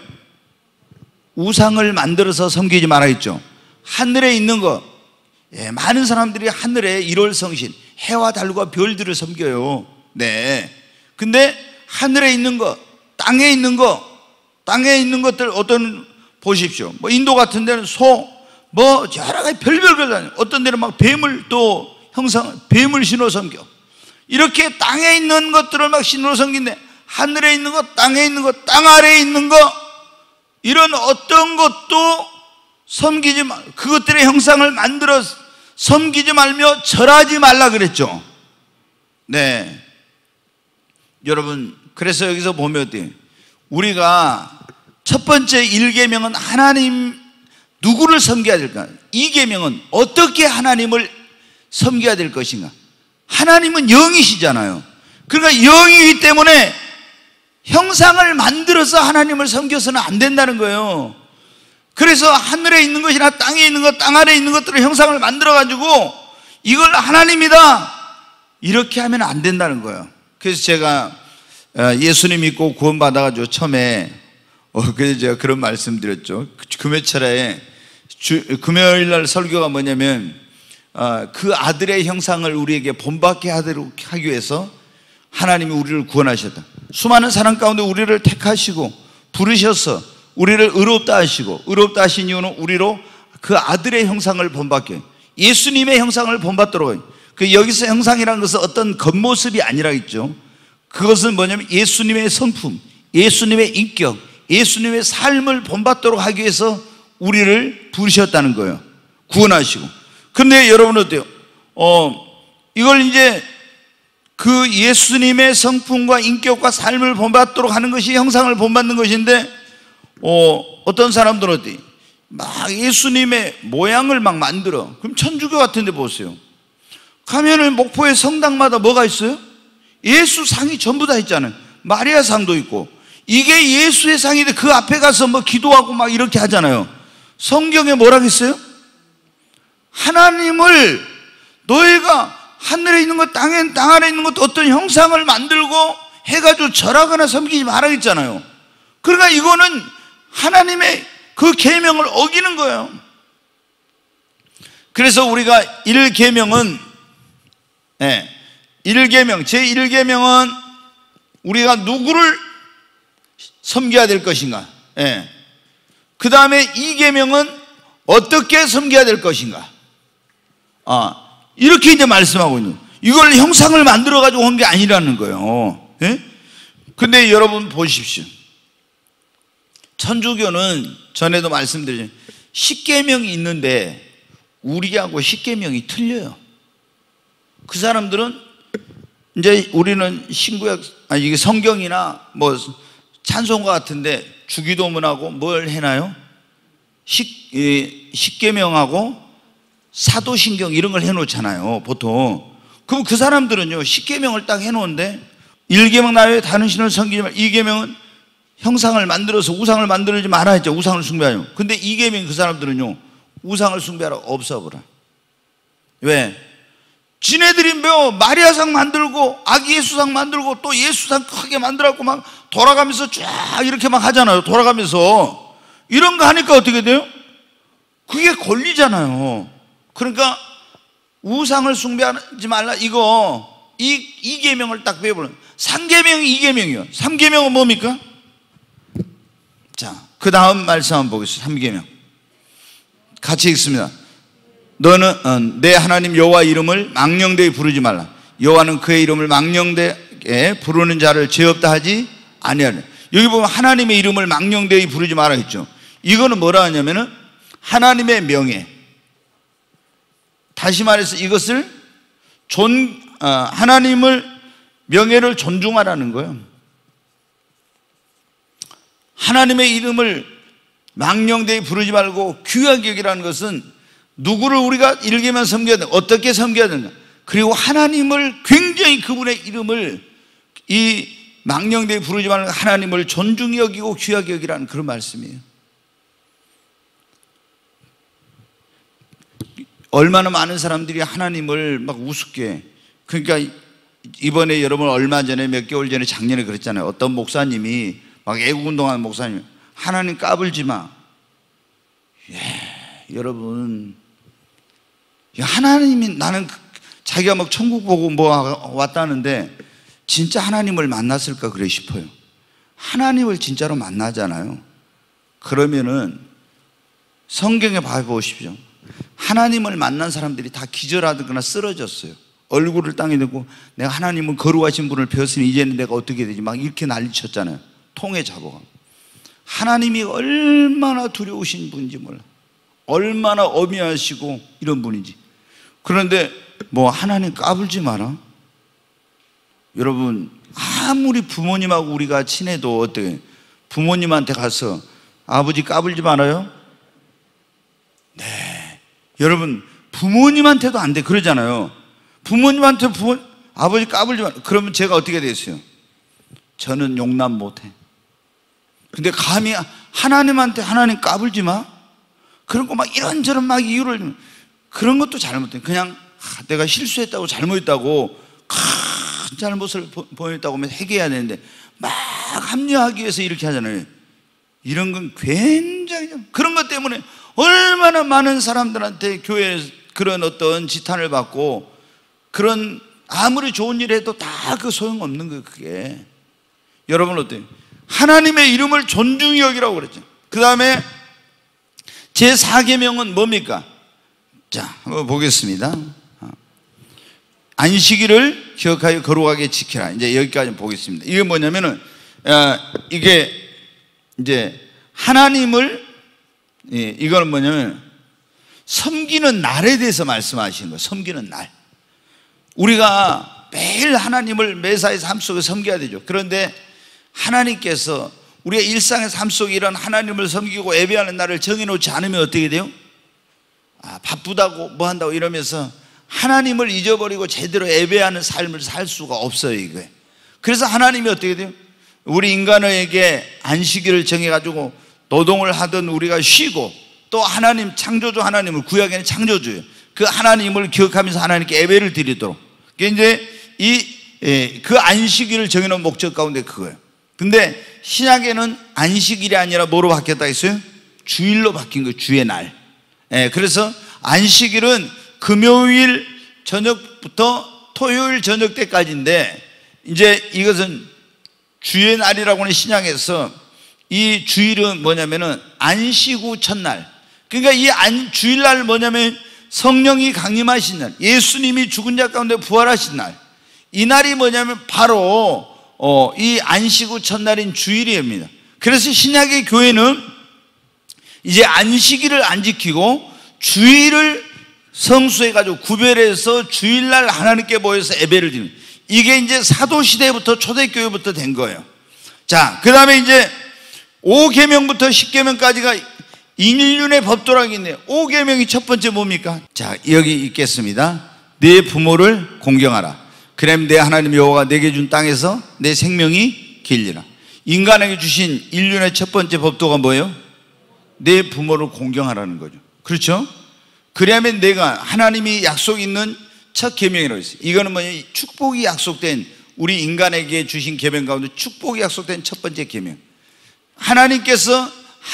우상을 만들어서 섬기지 말아 있죠. 하늘에 있는 거, 많은 사람들이 하늘에 일월성신, 해와 달과 별들을 섬겨요. 네. 근데 하늘에 있는 거, 땅에 있는 것들 어떤 보십시오. 뭐 인도 같은 데는 소, 뭐 여러 가지 별별 어떤 데는 막 뱀을 또 뱀을 신어 섬겨. 이렇게 땅에 있는 것들을 막 신어 섬긴데 하늘에 있는 것, 땅에 있는 것, 땅 아래에 있는 것, 이런 어떤 것도 섬기지 말, 그것들의 형상을 만들어 섬기지 말며 절하지 말라 그랬죠. 네. 여러분, 그래서 여기서 보면 어때요? 우리가 첫 번째 1계명은 하나님 누구를 섬겨야 될까? 2계명은 어떻게 하나님을 섬겨야 될 것인가? 하나님은 영이시잖아요. 그러니까 영이기 때문에 형상을 만들어서 하나님을 섬겨서는 안 된다는 거예요. 그래서 하늘에 있는 것이나 땅에 있는 것, 땅 아래에 있는 것들을 형상을 만들어가지고 이걸 하나님이다 이렇게 하면 안 된다는 거예요. 그래서 제가 예수님 믿고 구원받아가지고 처음에 그래서 제가 그런 말씀 드렸죠. 금요철에 금요일 날 설교가 뭐냐면 그 아들의 형상을 우리에게 본받게 하기 위해서 하나님이 우리를 구원하셨다. 수많은 사람 가운데 우리를 택하시고 부르셔서 우리를 의롭다 하시고, 의롭다 하신 이유는 우리로 그 아들의 형상을 본받게, 예수님의 형상을 본받도록. 그 여기서 형상이라는 것은 어떤 겉모습이 아니라 있죠. 그것은 뭐냐면 예수님의 성품, 예수님의 인격, 예수님의 삶을 본받도록 하기 위해서 우리를 부르셨다는 거예요. 구원하시고. 그런데 여러분 어때요? 이걸 이제 그 예수님의 성품과 인격과 삶을 본받도록 하는 것이 형상을 본받는 것인데, 어떤 사람들은 어때? 막 예수님의 모양을 막 만들어. 그럼 천주교 같은 데 보세요. 가면은 목포의 성당마다 뭐가 있어요? 예수 상이 전부 다 있잖아요. 마리아 상도 있고. 이게 예수의 상인데 그 앞에 가서 뭐 기도하고 막 이렇게 하잖아요. 성경에 뭐라고 했어요? 하나님을 너희가 하늘에 있는 것, 땅 아래 있는 것 어떤 형상을 만들고 해가지고 절하거나 섬기지 말라 했잖아요. 그러니까 이거는 하나님의 그 계명을 어기는 거예요. 그래서 우리가 1계명은 제1계명은 우리가 누구를 섬겨야 될 것인가. 그 다음에 2계명은 어떻게 섬겨야 될 것인가. 이렇게 이제 말씀하고 있는 거예요. 이걸 형상을 만들어 가지고 한 게 아니라는 거예요. 근데 여러분 보십시오. 천주교는 전에도 말씀드렸죠. 10계명이 있는데 우리하고 10계명이 틀려요. 그 사람들은 이제 우리는 신구약, 이게 성경이나 뭐 찬송가 같은데 주기도문하고 뭘 해놔요? 10계명하고 사도신경 이런 걸 해놓잖아요, 보통. 그럼 그 사람들은요, 10계명을 딱 해놓은데 1계명 나 외에 다른 신을 섬기지 말라. 2계명은 형상을 만들어서 우상을 만들지 말아 했죠. 우상을 숭배하죠. 근데 2계명 그 사람들은요, 우상을 숭배하라 없어버려. 왜? 지네들이 뭐 마리아상 만들고 아기 예수상 만들고 또 예수상 크게 만들었고 막 돌아가면서 쫙 이렇게 막 하잖아요. 돌아가면서 이런 거 하니까 어떻게 돼요? 그게 권리잖아요. 그러니까 우상을 숭배하지 말라, 이거 이 계명을 딱 배워보는. 3계명이 2계명이요. 3계명은 뭡니까? 자, 그 다음 말씀 한번 보겠습니다. 3계명 같이 읽습니다. 너는 내 하나님 여호와 이름을 망령되이 부르지 말라. 여호와는 그의 이름을 망령되게 부르는 자를 죄 없다 하지 아니하리라. 여기 보면 하나님의 이름을 망령되이 부르지 말라 했죠. 이거는 뭐라 하냐면은 하나님의 명예, 다시 말해서 이것을 하나님을 명예를 존중하라는 거예요. 하나님의 이름을 망령되이 부르지 말고 귀하게 여기라는 것은 누구를 우리가 1계명 섬겨야 되는가, 어떻게 섬겨야 되는가, 그리고 하나님을 굉장히 그분의 이름을 이 망령되게 부르지 말고 하나님을 존중히 여기고 귀하게 여기라는 그런 말씀이에요. 얼마나 많은 사람들이 하나님을 막 우습게, 그러니까 이번에 여러분 얼마 전에 몇 개월 전에 작년에 그랬잖아요. 어떤 목사님이 막 애국운동하는 목사님, 하나님 까불지 마. 여러분, 하나님이, 나는 자기가 막 천국 보고 뭐 왔다는데 진짜 하나님을 만났을까 그래 싶어요. 하나님을 진짜로 만나잖아요. 그러면은 성경에 봐보십시오. 하나님을 만난 사람들이 다 기절하거나 쓰러졌어요. 얼굴을 땅에 대고 내가 하나님은 거룩하신 분을 배웠으니 이제는 내가 어떻게 되지 막 이렇게 난리쳤잖아요. 통에 잡아가. 하나님이 얼마나 두려우신 분인지 몰라. 얼마나 엄히하시고 이런 분인지. 그런데 뭐 하나님 까불지 마라. 여러분, 아무리 부모님하고 우리가 친해도 어떻게 부모님한테 가서 아버지 까불지 말아요? 네. 여러분, 부모님한테도 안 돼. 그러잖아요. 부모님한테 아버지 까불지 마라. 그러면 제가 어떻게 됐어요? 저는 용납 못해. 근데 감히 하나님한테 하나님 까불지 마? 그런 거 막 이런저런 막 이유를, 그런 것도 잘못해. 그냥 내가 실수했다고 잘못했다고 큰 잘못을 보였다고 하면 회개해야 되는데 막 합리화하기 위해서 이렇게 하잖아요. 이런 건 굉장히, 그런 것 때문에 얼마나 많은 사람들한테 교회에 그런 어떤 지탄을 받고, 그런 아무리 좋은 일 해도 다 그 소용없는 거예요. 그게. 여러분 어때요? 하나님의 이름을 존중히 여기라고 그랬죠. 그 다음에 제4계명은 뭡니까? 자, 한번 보겠습니다. 안식일을 기억하여 거룩하게 지키라. 이제 여기까지 보겠습니다. 이게 뭐냐면은, 이게 이제 하나님을, 이거는 뭐냐면 섬기는 날에 대해서 말씀하시는 거예요. 섬기는 날. 우리가 매일 하나님을 매사의 삶 속에 섬겨야 되죠. 그런데 하나님께서 우리의 일상의 삶 속에 이런 하나님을 섬기고 예배하는 날을 정해놓지 않으면 어떻게 돼요? 바쁘다고 뭐 한다고 이러면서 하나님을 잊어버리고 제대로 예배하는 삶을 살 수가 없어요. 이거예요. 그래서 하나님이 어떻게 돼요? 우리 인간에게 안식일을 정해가지고 노동을 하던 우리가 쉬고, 또 하나님, 창조주 하나님을, 구약에는 창조주예요. 그 하나님을 기억하면서 하나님께 예배를 드리도록. 이제 그 안식일을 정해놓은 목적 가운데 그거예요. 근데 신약에는 안식일이 아니라 뭐로 바뀌었다 했어요? 주일로 바뀐 거예요. 주의 날. 그래서 안식일은 금요일 저녁부터 토요일 저녁 때까지인데, 이제 이것은 주의 날이라고 하는 신약에서 이 주일은 뭐냐면은 안식 후 첫날. 그러니까 이 주일날 뭐냐면 성령이 강림하신 날, 예수님이 죽은 자 가운데 부활하신 날. 이 날이 뭐냐면 바로 이 안식 후 첫날인 주일입니다. 그래서 신약의 교회는 이제 안식일을 안 지키고 주일을 성수해가지고 구별해서 주일날 하나님께 모여서 예배를 드리는, 이게 이제 사도시대부터 초대교회부터 된 거예요. 자, 그 다음에 이제 5계명부터 10계명까지가 인륜의 법도라고 있네요. 5계명이 첫 번째 뭡니까? 자, 여기 있겠습니다. 네 부모를 공경하라. 그럼 내 하나님 여호와가 내게 준 땅에서 내 생명이 길리라. 인간에게 주신 인륜의 첫 번째 법도가 뭐예요? 내 부모를 공경하라는 거죠. 그렇죠? 그래야면 내가, 하나님이 약속 있는 첫 계명이라고 했어요. 이거는 뭐냐? 축복이 약속된, 우리 인간에게 주신 계명 가운데 축복이 약속된 첫 번째 계명. 하나님께서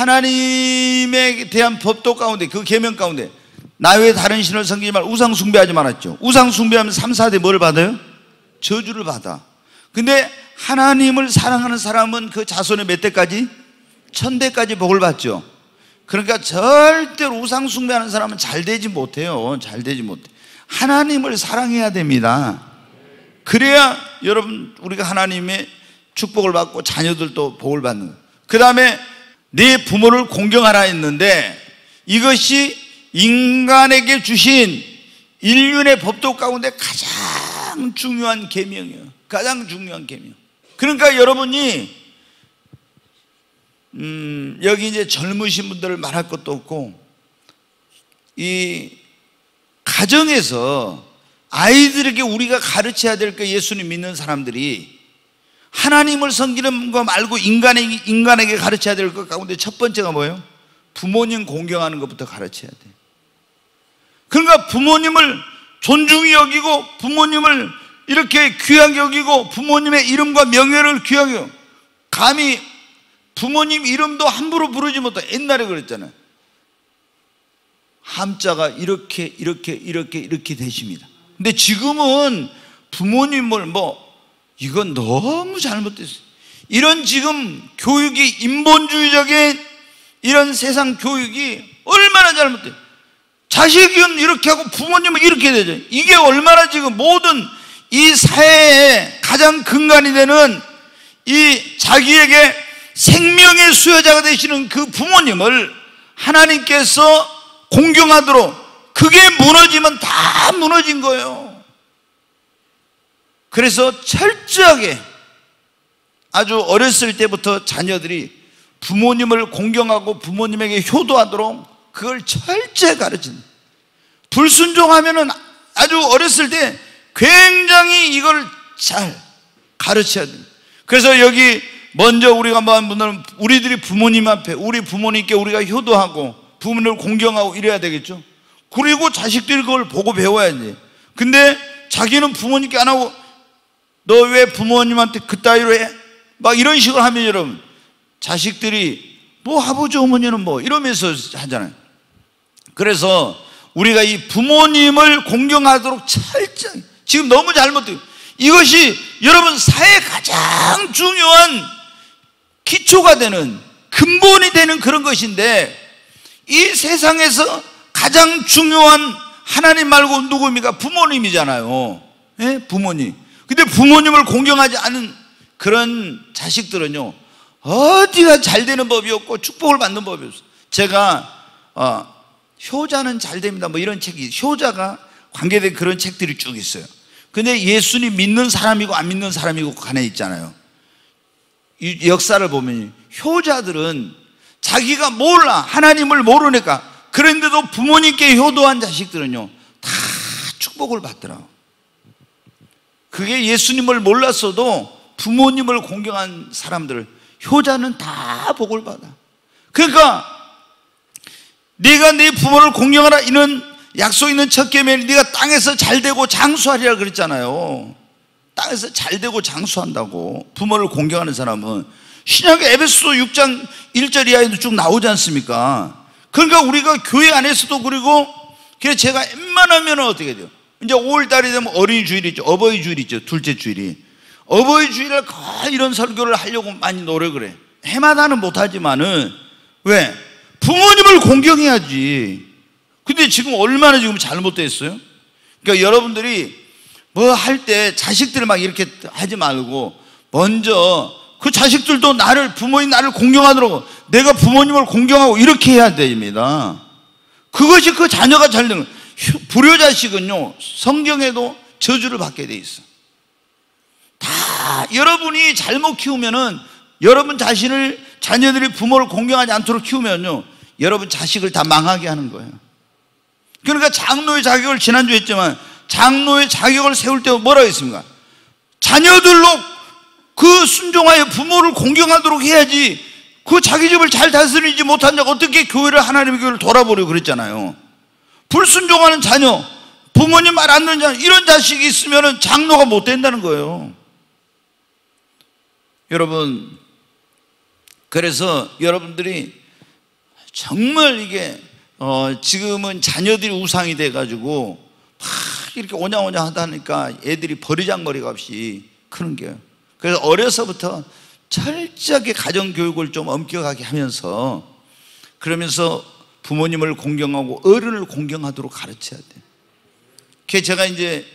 하나님에 대한 법도 가운데, 그 계명 가운데 나 외에 다른 신을 섬기지 말고 우상 숭배하지 말았죠. 우상 숭배하면 3, 4대 뭘 받아요? 저주를 받아. 근데 하나님을 사랑하는 사람은 그 자손의 몇 대까지? 1000대까지 복을 받죠. 그러니까 절대로 우상 숭배하는 사람은 잘 되지 못해요. 잘 되지 못해. 하나님을 사랑해야 됩니다. 그래야 여러분, 우리가 하나님의 축복을 받고 자녀들도 복을 받는 거예요. 그 다음에 네 부모를 공경하라 했는데, 이것이 인간에게 주신 인륜의 법도 가운데 가장 중요한 계명이에요. 가장 중요한 계명. 그러니까 여러분이 여기 이제 젊으신 분들을 말할 것도 없고, 이 가정에서 아이들에게 우리가 가르쳐야 될 거, 예수님 믿는 사람들이 하나님을 섬기는 거 말고 인간에게 가르쳐야 될 것 가운데 첫 번째가 뭐예요? 부모님 공경하는 것부터 가르쳐야 돼. 그러니까 부모님을 존중히 여기고 부모님을 이렇게 귀하게 여기고 부모님의 이름과 명예를 귀하게 여기고, 감히 부모님 이름도 함부로 부르지 못해. 옛날에 그랬잖아요. 함자가 이렇게 되십니다. 근데 지금은 부모님을 이건 너무 잘못됐어요. 이런 지금 교육이 인본주의적인 이런 세상 교육이 얼마나 잘못돼요. 자식은 이렇게 하고 부모님은 이렇게 되죠. 이게 얼마나 지금 모든 이 사회의 가장 근간이 되는 이 자기에게 생명의 수여자가 되시는 그 부모님을 하나님께서 공경하도록, 그게 무너지면 다 무너진 거예요. 그래서 철저하게 아주 어렸을 때부터 자녀들이 부모님을 공경하고 부모님에게 효도하도록 그걸 철저히 가르친다. 불순종하면은 아주 어렸을 때 굉장히 이걸 잘 가르쳐야 됩니다. 그래서 여기 먼저 우리가 우리들이 부모님 앞에, 우리 부모님께 우리가 효도하고 부모님을 공경하고 이래야 되겠죠. 그리고 자식들이 그걸 보고 배워야지. 근데 자기는 부모님께 안 하고 너 왜 부모님한테 그따위로 해? 막 이런 식으로 하면 여러분, 자식들이 아버지 어머니는 이러면서 하잖아요. 그래서 우리가 이 부모님을 공경하도록 철저히, 지금 너무 잘못돼요. 이것이 여러분 사회의 가장 중요한 기초가 되는, 근본이 되는 그런 것인데, 이 세상에서 가장 중요한 하나님 말고 누구입니까? 부모님이잖아요. 예? 부모님. 근데 부모님을 공경하지 않은 그런 자식들은요, 어디가 잘 되는 법이 없고 축복을 받는 법이 없어요. 제가 효자는 잘 됩니다 이런 책이, 효자가 관계된 그런 책들이 쭉 있어요. 근데 예수님 믿는 사람이고 안 믿는 사람이고 간에 있잖아요. 이 역사를 보면 효자들은 자기가 몰라, 하나님을 모르니까, 그런데도 부모님께 효도한 자식들은요 다 축복을 받더라고. 그게 예수님을 몰랐어도 부모님을 공경한 사람들, 효자는 다 복을 받아. 그러니까 네가 네 부모를 공경하라, 이는 약속 있는 첫 계명이 네가 땅에서 잘되고 장수하리라 그랬잖아요. 땅에서 잘되고 장수한다고. 부모를 공경하는 사람은 신약의 에베소서 6장 1절 이하에도 쭉 나오지 않습니까? 그러니까 우리가 교회 안에서도, 그리고 그래서 제가 웬만하면 어떻게 돼요? 이제 5월달이 되면 어린이 주일이 있죠. 어버이 주일이 있죠. 둘째 주일이. 어버이 주일을 거의 이런 설교를 하려고 많이 노력을 해. 해마다는 못하지만은, 왜? 부모님을 공경해야지. 근데 지금 얼마나 지금 잘못됐어요? 그러니까 여러분들이 할 때 자식들을 막 이렇게 하지 말고, 먼저 그 자식들도 부모님 나를 공경하도록 내가 부모님을 공경하고 이렇게 해야 됩니다. 그것이 그 자녀가 잘 되는 거예요. 불효자식은요, 성경에도 저주를 받게 돼 있어. 다 여러분이 잘못 키우면은, 여러분 자녀들이 부모를 공경하지 않도록 키우면요, 여러분 자식을 다 망하게 하는 거예요. 그러니까 장로의 자격을 지난주에 했지만, 장로의 자격을 세울 때 뭐라고 했습니까? 자녀들로 그 순종하여 부모를 공경하도록 해야지, 그 자기 집을 잘 다스리지 못한 자가 어떻게 하나님의 교회를 돌아보려고 그랬잖아요. 불순종하는 자녀, 부모님 말 안 듣는 자녀, 이런 자식이 있으면 장로가 못 된다는 거예요. 여러분, 그래서 여러분들이 정말 이게 지금은 자녀들이 우상이 돼가지고 막 이렇게 오냐오냐 하다니까 애들이 버리장머리가 없이 크는 게요. 그래서 어려서부터 철저하게 가정교육을 좀 엄격하게 하면서, 그러면서 부모님을 공경하고 어른을 공경하도록 가르쳐야 돼요. 그게 제가 이제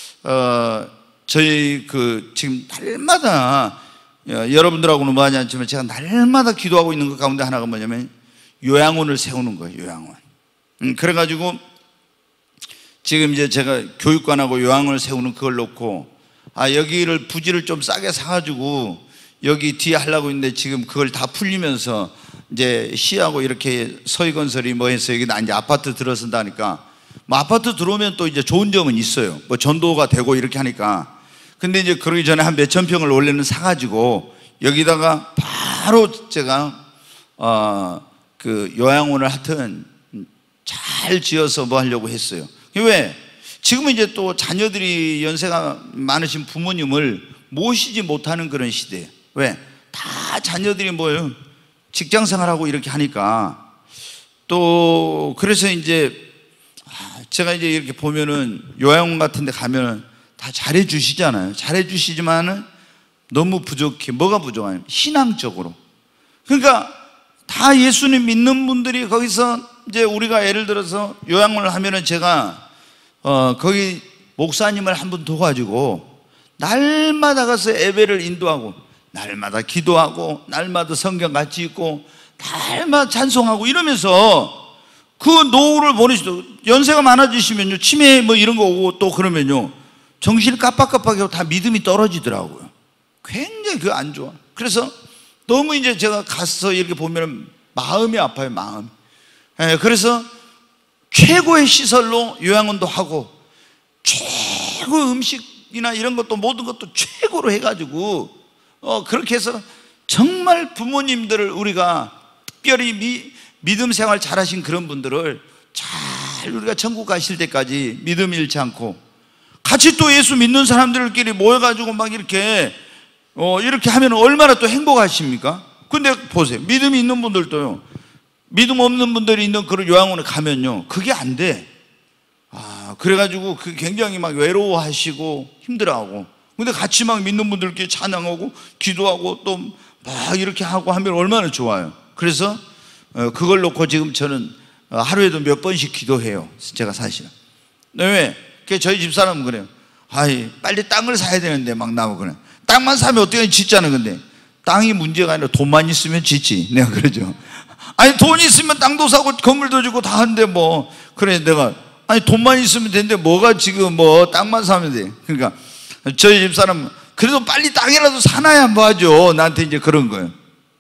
저희 지금 날마다, 여러분들하고는 뭐하지 않지만 제가 날마다 기도하고 있는 것 가운데 하나가 뭐냐면 요양원을 세우는 거예요. 요양원. 그래가지고 지금 이제 제가 교육관하고 요양원을 세우는 그걸 놓고, 여기를 부지를 좀 싸게 사가지고 여기 뒤에 하려고 했는데, 지금 그걸 다 풀리면서 이제 시하고 이렇게 서희건설이 해서 여기 이제 아파트 들어선다니까, 아파트 들어오면 또 이제 좋은 점은 있어요. 전도가 되고 이렇게 하니까. 근데 이제 그러기 전에 한 몇천 평을 원래는 사가지고 여기다가 바로 제가 그 요양원을 하여튼 잘 지어서 뭐 하려고 했어요. 왜? 지금은 이제 또 자녀들이 연세가 많으신 부모님을 모시지 못하는 그런 시대예요. 왜? 다 자녀들이 뭐예요? 직장 생활하고 이렇게 하니까. 또 그래서 이제 제가 이제 이렇게 보면은 요양원 같은 데 가면은 다 잘해 주시잖아요. 잘해 주시지만은 너무 부족해. 뭐가 부족해요? 신앙적으로. 그러니까 다 예수님 믿는 분들이 거기서 이제 우리가 예를 들어서 요양원을 하면은 제가 거기 목사님을 한 분 둬가지고 날마다 가서 예배를 인도하고 날마다 기도하고 날마다 성경 같이 읽고 날마다 찬송하고 이러면서 그 노후를 보내시죠. 연세가 많아지시면요 치매 뭐 이런 거 오고 또 그러면요 정신이 깜빡깜빡하고 다 믿음이 떨어지더라고요. 굉장히 그거 안 좋아. 그래서 너무 이제 제가 가서 이렇게 보면 마음이 아파요. 마음. 그래서 최고의 시설로 요양원도 하고 최고 음식이나 이런 것도 모든 것도 최고로 해가지고 그렇게 해서 정말 부모님들을 우리가 특별히 믿음 생활 잘하신 그런 분들을 잘 우리가 천국 가실 때까지 믿음 잃지 않고 같이 또 예수 믿는 사람들끼리 모여가지고 막 이렇게 하면 얼마나 또 행복하십니까? 근데 보세요. 믿음이 있는 분들도요 믿음 없는 분들이 있는 그런 요양원에 가면요 그게 안 돼. 그래가지고 그 굉장히 막 외로워하시고 힘들어하고 근데 같이 막 믿는 분들끼리 찬양하고 기도하고 또 막 이렇게 하고 하면 얼마나 좋아요. 그래서 그걸 놓고 지금 저는 하루에도 몇 번씩 기도해요. 제가 사실은. 왜? 저희 집사람은 그래요. 빨리 땅을 사야 되는데 막 나오고 그래. 땅만 사면 어떻게 짓자는 건데 땅이 문제가 아니라 돈만 있으면 짓지. 내가 그러죠. 돈 있으면 땅도 사고 건물도 짓고 다 하는데 뭐 그래 내가 돈만 있으면 되는데 뭐가 지금 뭐 땅만 사면 돼. 그러니까 저희 집사람은 그래도 빨리 땅이라도 사놔야 뭐 하죠. 나한테 이제 그런 거예요.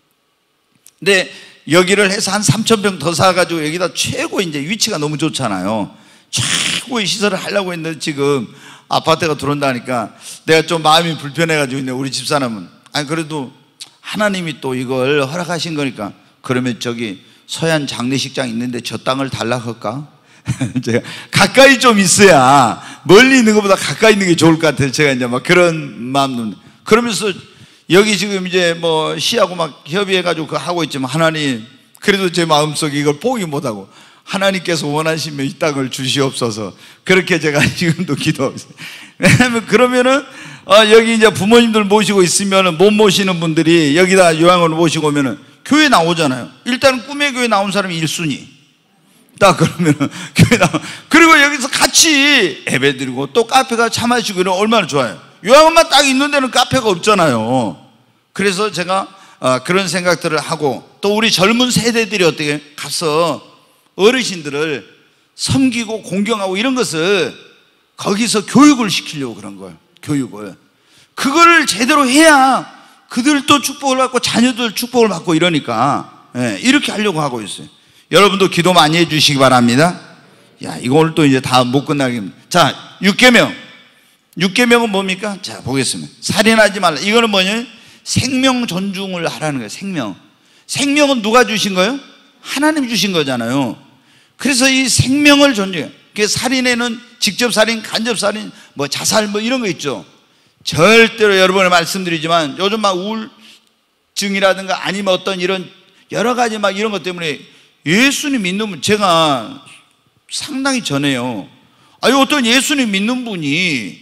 근데 여기를 해서 한 3,000평 더 사가지고 여기다 최고 이제 위치가 너무 좋잖아요. 최고의 시설을 하려고 했는데 지금 아파트가 들어온다니까 내가 좀 마음이 불편해가지고 있네. 우리 집사람은 그래도 하나님이 또 이걸 허락하신 거니까 그러면 저기 서해안 장례식장 있는데 저 땅을 달라 할까? 제가 가까이 좀 있어야 멀리 있는 것보다 가까이 있는 게 좋을 것 같아요. 제가 이제 막 그런 마음도 그러면서 여기 지금 이제 뭐 시하고 막 협의해가지고 그거 하고 있지만 하나님 그래도 제 마음속에 이걸 포기 못하고 하나님께서 원하시면 이 땅을 주시옵소서 그렇게 제가 지금도 기도하고 있어요. 왜냐하면 그러면은 여기 이제 부모님들 모시고 있으면은 못 모시는 분들이 여기다 요양원을 모시고 오면은 교회 나오잖아요. 일단은 꿈의 교회 나온 사람이 1순위 딱 그러면은 교회 나오 그리고 여기서 같이 예배 드리고 또 카페가 차 마시고 이러면 얼마나 좋아요. 요양원만 딱 있는 데는 카페가 없잖아요. 그래서 제가 그런 생각들을 하고 또 우리 젊은 세대들이 어떻게 가서 어르신들을 섬기고 공경하고 이런 것을 거기서 교육을 시키려고 그런 거예요. 교육을 그거를 제대로 해야 그들도 축복을 받고 자녀들 축복을 받고 이러니까 이렇게 하려고 하고 있어요. 여러분도 기도 많이 해주시기 바랍니다. 이거 오늘 또 이제 다 못 끝나겠습니다. 자, 6계명 6계명은 뭡니까? 자, 보겠습니다. 살인하지 말라. 이거는 뭐냐? 생명 존중을 하라는 거예요. 생명은 누가 주신 거예요? 하나님 주신 거잖아요. 그래서 이 생명을 존중해요. 살인에는 직접 살인, 간접 살인, 뭐 자살 뭐 이런 거 있죠. 절대로 여러분에 말씀드리지만 요즘 막 우울증이라든가 아니면 어떤 이런 여러 가지 막 이런 것 때문에 예수님 믿는 분 제가 상당히 전해요. 어떤 예수님 믿는 분이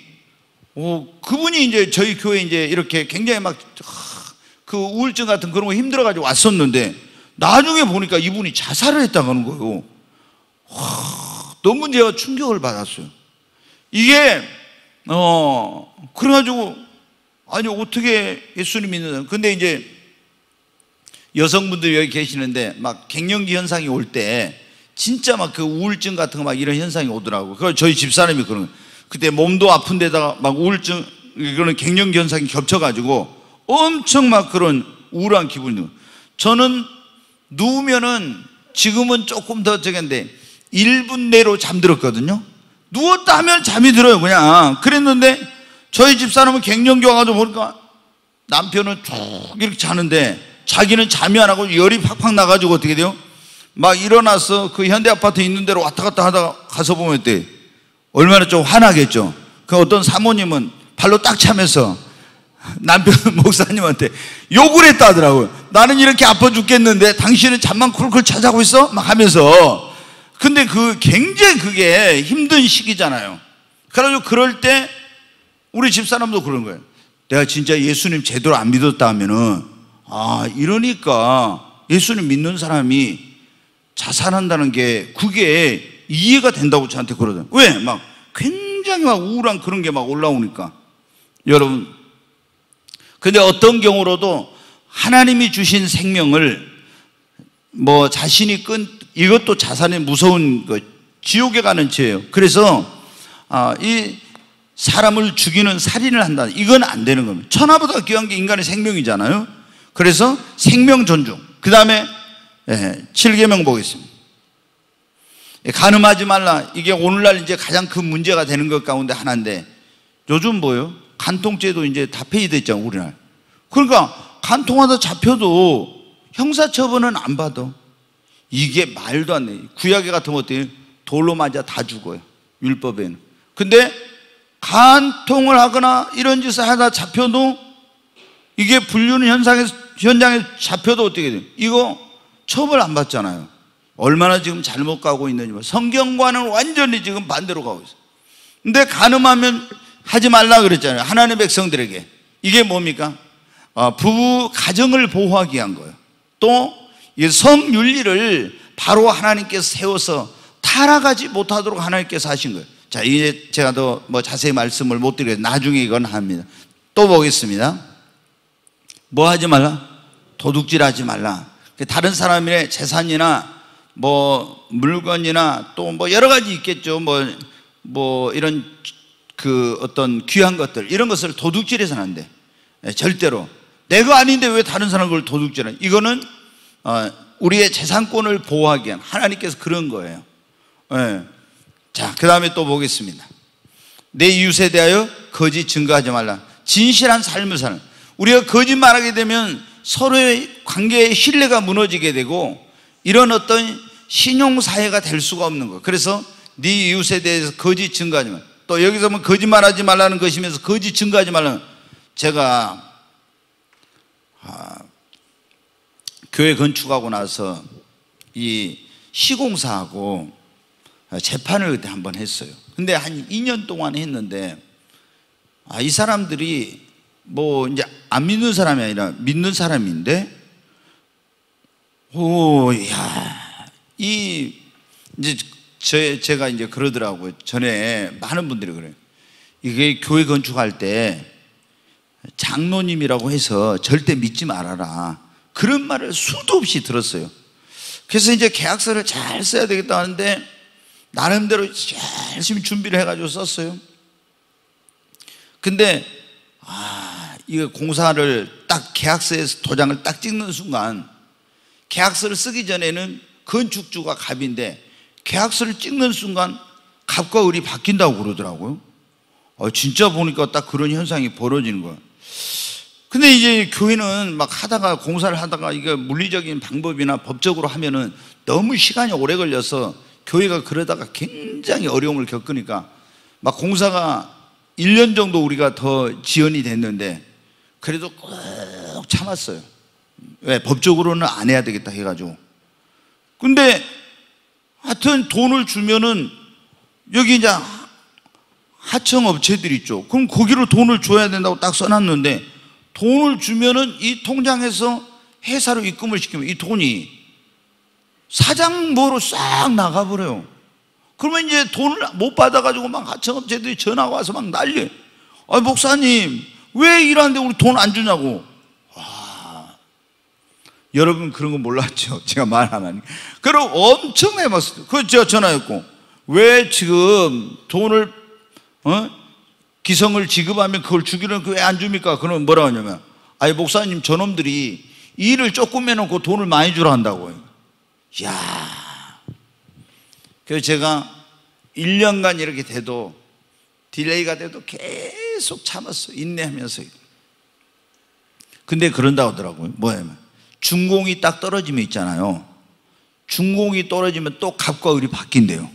그분이 이제 저희 교회 이제 이렇게 굉장히 막 그 우울증 같은 그런 거 힘들어가지고 왔었는데 나중에 보니까 이분이 자살을 했다는 거예요. 너무 제가 충격을 받았어요. 이게 그래가지고 어떻게 예수님 믿는 근데 이제 여성분들이 여기 계시는데 막 갱년기 현상이 올 때 진짜 막 그 우울증 같은 거 막 이런 현상이 오더라고요. 그래서 저희 집사람이 그런 그때 몸도 아픈 데다가 막 우울증 그런 갱년기 현상이 겹쳐가지고 엄청 막 그런 우울한 기분이 저는 누우면은 지금은 조금 더 저긴데 1분 내로 잠들었거든요. 누웠다 하면 잠이 들어요. 그냥 그랬는데 저희 집사람은 갱년기 와가지고 보니까 남편은 쭉 이렇게 자는데 자기는 잠이 안 하고 열이 팍팍 나가지고 어떻게 돼요? 막 일어나서 그 현대아파트 있는 데로 왔다 갔다 하다가 가서 보면 어때? 얼마나 좀 화나겠죠. 그 어떤 사모님은 발로 딱 차면서 남편 목사님한테 욕을 했다 하더라고요. 나는 이렇게 아파 죽겠는데 당신은 잠만 쿨쿨 자자고 있어? 막 하면서. 근데 굉장히 그게 힘든 시기잖아요. 그래가지고 그럴 때 우리 집사람도 그런 거예요. 내가 진짜 예수님 제대로 안 믿었다 하면은, 이러니까 예수님 믿는 사람이 자살한다는 게 그게 이해가 된다고 저한테 그러더라고요. 왜? 막 굉장히 막 우울한 그런 게 막 올라오니까. 여러분, 근데 어떤 경우로도 하나님이 주신 생명을 자신이 이것도 자살의 무서운 거, 지옥에 가는 죄예요. 그래서 이 사람을 죽이는 살인을 한다, 이건 안 되는 겁니다. 천하보다 귀한 게 인간의 생명이잖아요. 그래서 생명 존중. 그 다음에 7계명 보겠습니다. 간음하지 말라. 이게 오늘날 이제 가장 큰 문제가 되는 것 가운데 하나인데, 요즘 뭐예요? 간통죄도 이제 다 폐지됐잖아요, 우리나라. 그러니까 간통하다 잡혀도 형사처분은 안 받아. 이게 말도 안 돼. 구약에 같으면 어때요? 돌로 맞아 다 죽어요, 율법에는. 근데 간통을 하거나 이런 짓을 하다 잡혀도, 이게 불륜 현장에 잡혀도 어떻게 돼요? 이거 처벌 안 받잖아요. 얼마나 지금 잘못 가고 있는지. 성경과는 완전히 지금 반대로 가고 있어요. 근데 간음하면 하지 말라 그랬잖아요, 하나님의 백성들에게. 이게 뭡니까? 부부 가정을 보호하기 위한 거예요. 또 성윤리를 바로 하나님께서 세워서 타락하지 못하도록 하나님께서 하신 거예요. 자, 이제 제가 더 자세히 말씀을 못 드리겠어요. 나중에 이건 합니다. 또 보겠습니다. 뭐 하지 말라? 도둑질 하지 말라. 다른 사람의 재산이나 물건이나 또 여러 가지 있겠죠. 이런 어떤 귀한 것들, 이런 것을 도둑질해서는 안 돼. 절대로. 내가 아닌데 왜 다른 사람 걸 도둑질해? 이거는 우리의 재산권을 보호하기 위한, 하나님께서 그런 거예요. 자, 그 다음에 또 보겠습니다. 내 이웃에 대하여 거짓 증거하지 말라. 진실한 삶을 사는. 우리가 거짓말하게 되면 서로의 관계의 신뢰가 무너지게 되고, 이런 어떤 신용사회가 될 수가 없는 거예요. 그래서 네 이웃에 대해서 거짓 증거하지 말라. 또 여기서 거짓말하지 말라는 것이면서 거짓 증거하지 말라는, 제가 교회 건축하고 나서 이 시공사하고 재판을 그때 한번 했어요. 근데 한 2년 동안 했는데, 이 사람들이 이제 안 믿는 사람이 아니라 믿는 사람인데, 이제 제가 이제 그러더라고요. 전에 많은 분들이 그래요. 이게 교회 건축할 때 장로님이라고 해서 절대 믿지 말아라, 그런 말을 수도 없이 들었어요. 그래서 이제 계약서를 잘 써야 되겠다 하는데, 나름대로 열심히 준비를 해가지고 썼어요. 근데 이거 공사를 딱 계약서에서 도장을 딱 찍는 순간, 계약서를 쓰기 전에는 건축주가 갑인데 계약서를 찍는 순간 갑과 을이 바뀐다고 그러더라고요. 진짜 보니까 딱 그런 현상이 벌어지는 거예요. 근데 이제 교회는 막 하다가, 공사를 하다가 이게 물리적인 방법이나 법적으로 하면은 너무 시간이 오래 걸려서 교회가 그러다가 굉장히 어려움을 겪으니까 막 공사가 1년 정도 우리가 더 지연이 됐는데, 그래도 꼭 참았어요. 왜? 법적으로는 안 해야 되겠다 해가지고. 근데 하여튼 돈을 주면은, 여기 이제 하청업체들 있죠. 그럼 거기로 돈을 줘야 된다고 딱 써놨는데, 돈을 주면은 이 통장에서 회사로 입금을 시키면 이 돈이 사장모로 싹 나가버려요. 그러면 이제 돈을 못 받아가지고 막 하청업체들이 전화가 와서 막 난리예요. 목사님, 왜 일하는데 우리 돈 안 주냐고. 여러분 그런 거 몰랐죠? 제가 말 안 하니까. 그럼 엄청 해봤어요. 그래서 제가 전화했고, 왜 지금 돈을 기성을 지급하면 그걸 주기는 왜 안 줍니까? 그러면 뭐라 하냐면, 목사님, 저놈들이 일을 조금 해놓고 돈을 많이 주라 한다고요. 그래서 제가 1년간 이렇게 돼도 딜레이가 돼도 계속 참았어. 인내하면서. 근데 그런다고 하더라고요. 뭐냐면 준공이 딱 떨어지면 있잖아요. 준공이 떨어지면 또 갑과 을이 바뀐대요.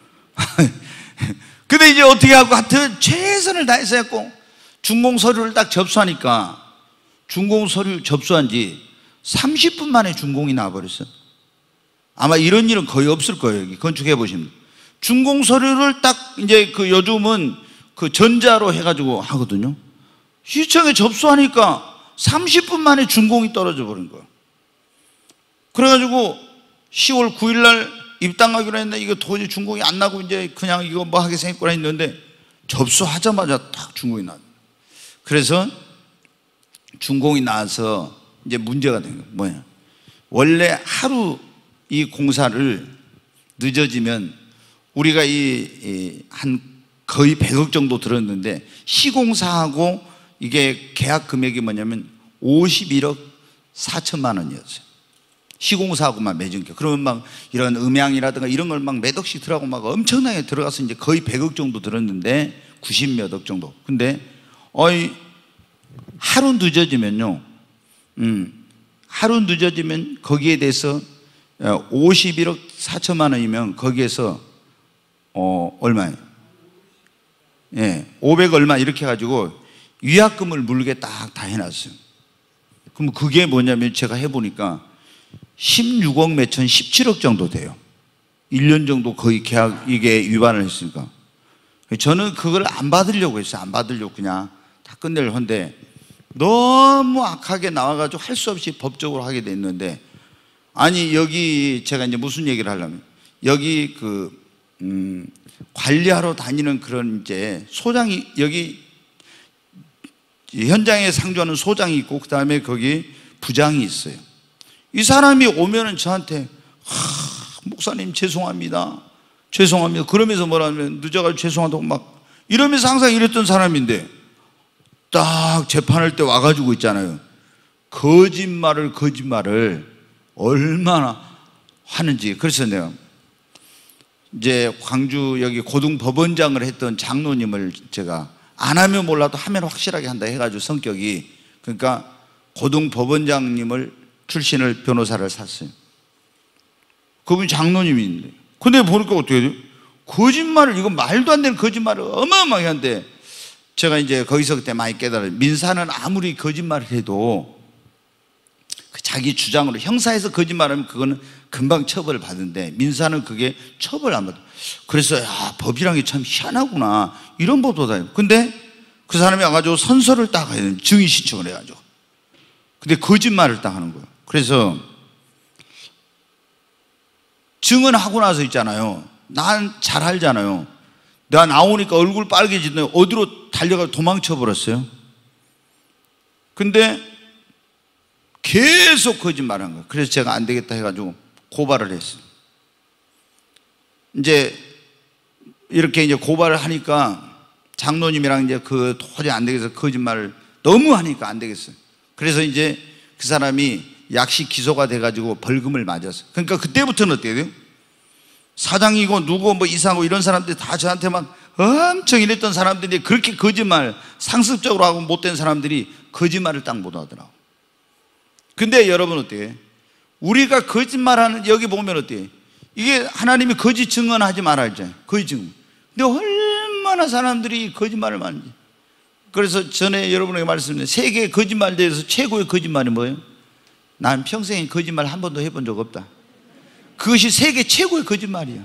근데 이제 어떻게 하고 하여튼 최선을 다해서 했고, 준공 서류를 딱 접수하니까, 준공 서류 접수한 지 30분 만에 준공이 나와버렸어요. 아마 이런 일은 거의 없을 거예요. 여기 건축해 보시면. 준공 서류를 딱 이제 그 요즘은 그 전자로 해가지고 하거든요. 시청에 접수하니까 30분 만에 준공이 떨어져 버린 거예요. 그래가지고 10월 9일 날 입당하기로 했는데 이거 도저히 준공이 안 나고 이제 그냥 이거 뭐 하게 생겼구나 했는데 접수하자마자 딱 준공이 나왔어요. 그래서 준공이 나와서 이제 문제가 된 거예요. 뭐냐? 원래 하루 이 공사를 늦어지면 우리가 한 거의 100억 정도 들었는데 시공사하고 이게 계약 금액이 뭐냐면 51억 4천만 원이었어요. 시공사하고만 맺은 게. 그러면 막 이런 음향이라든가 이런 걸 막 몇 억씩 들어가고 막 엄청나게 들어가서 이제 거의 100억 정도 들었는데 90몇 억 정도. 근데 하루 늦어지면요. 하루 늦어지면 거기에 대해서 51억 4천만 원이면 거기에서 얼마예요? 예, 500 얼마 이렇게 해가지고 위약금을 물게 딱 다 해놨어요. 그럼 그게 뭐냐면 제가 해보니까 16억 몇천 17억 정도 돼요. 1년 정도 거의 계약 이게 위반을 했으니까. 저는 그걸 안 받으려고 했어요. 안 받으려고 그냥 다 끝내려고 했는데 너무 악하게 나와가지고 할 수 없이 법적으로 하게 됐는데, 아니 여기 제가 이제 무슨 얘기를 하려면 여기 관리하러 다니는 그런 이제 소장이 여기 현장에 상주하는 소장이 있고 그 다음에 거기 부장이 있어요. 이 사람이 오면은 저한테 목사님 죄송합니다 그러면서 뭐라면 늦어가지고 죄송하다고 막 이러면서 항상 이랬던 사람인데 딱 재판할 때 와가지고 있잖아요. 거짓말을 얼마나 하는지. 그래서 내가 이제 광주 여기 고등법원장을 했던 장로님을 제가 안 하면 몰라도 하면 확실하게 한다 해가지고 성격이, 그러니까 고등법원장님을 출신을 변호사를 샀어요. 그분이 장로님인데, 근데 보니까 어떻게 돼요? 거짓말을, 이거 말도 안 되는 거짓말을 어마어마하게 하는데, 제가 이제 거기서 그때 많이 깨달아요. 민사는 아무리 거짓말을 해도 자기 주장으로, 형사에서 거짓말하면 그거는 금방 처벌을 받는데 민사는 그게 처벌 안 받아. 그래서 법이란 게 참 희한하구나 이런 보도다. 근데 그 사람이 와가지고 선서를 딱 해야 되는, 증인 신청을 해가지고. 근데 거짓말을 딱 하는 거예요. 그래서 증언하고 나서 있잖아요. 난 잘 알잖아요. 내가 나오니까 얼굴 빨개지더니 어디로 달려가서 도망쳐 버렸어요. 근데 계속 거짓말한 거예요. 그래서 제가 안 되겠다 해가지고 고발을 했어요. 이제 이렇게 이제 고발을 하니까 장로님이랑 이제 도저히 안 되겠어서 거짓말을 너무 하니까 안 되겠어요. 그래서 이제 그 사람이 약식 기소가 돼가지고 벌금을 맞았어요. 그러니까 그때부터는 어떻게 돼요? 사장이고 누구 뭐 이사고 이런 사람들이 다 저한테 막 엄청 이랬던 사람들이 그렇게 거짓말 상습적으로 하고 못된 사람들이 거짓말을 딱 못하더라고. 근데 여러분 어때요? 우리가 거짓말하는, 여기 보면 어때요? 이게 하나님이 거짓 증언하지 말아 했잖아요. 거짓 증언. 근데 얼마나 사람들이 거짓말을 많은지. 그래서 전에 여러분에게 말씀드린 세계의 거짓말 대해서 최고의 거짓말이 뭐예요? 난 평생에 거짓말 한 번도 해본 적 없다. 그것이 세계 최고의 거짓말이야.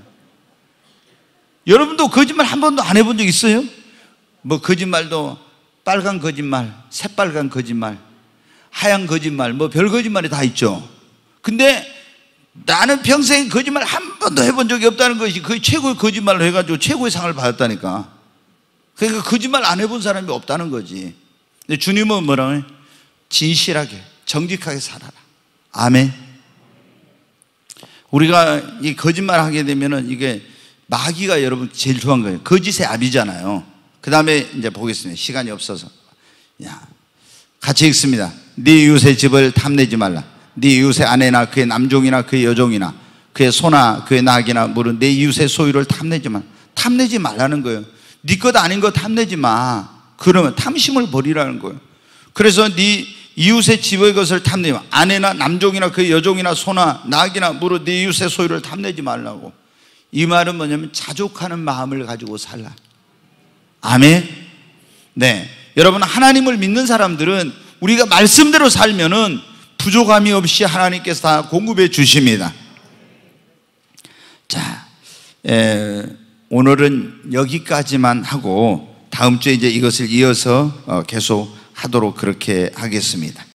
여러분도 거짓말 한 번도 안 해본 적 있어요? 뭐 거짓말도 빨간 거짓말, 새빨간 거짓말, 하얀 거짓말, 뭐 별 거짓말이 다 있죠. 근데 나는 평생 거짓말 한 번도 해본 적이 없다는 것이 거의 최고의 거짓말로 해가지고 최고의 상을 받았다니까. 그러니까 거짓말 안 해본 사람이 없다는 거지. 근데 주님은 뭐라고 해요? 진실하게 정직하게 살아라. 아멘. 우리가 이 거짓말 하게 되면은 이게 마귀가 여러분 제일 좋아하는 거예요. 거짓의 압이잖아요. 그 다음에 이제 보겠습니다. 시간이 없어서. 같이 읽습니다. 네 이웃의 집을 탐내지 말라. 네 이웃의 아내나 그의 남종이나 그의 여종이나 그의 소나 그의 낙이나 물은 네 이웃의 소유를 탐내지 말라. 탐내지 말라는 거예요. 네 것 아닌 거 탐내지 마. 그러면 탐심을 버리라는 거예요. 그래서 네 이웃의 집의 것을 탐내지 마. 아내나 남종이나 그 여종이나 소나 낙이나 무로 네 이웃의 소유를 탐내지 말라고. 이 말은 뭐냐면 자족하는 마음을 가지고 살라. 아멘. 네, 여러분, 하나님을 믿는 사람들은 우리가 말씀대로 살면은 부족함이 없이 하나님께서 다 공급해 주십니다. 자, 오늘은 여기까지만 하고 다음 주에 이제 이것을 이어서 계속 하도록 그렇게 하겠습니다.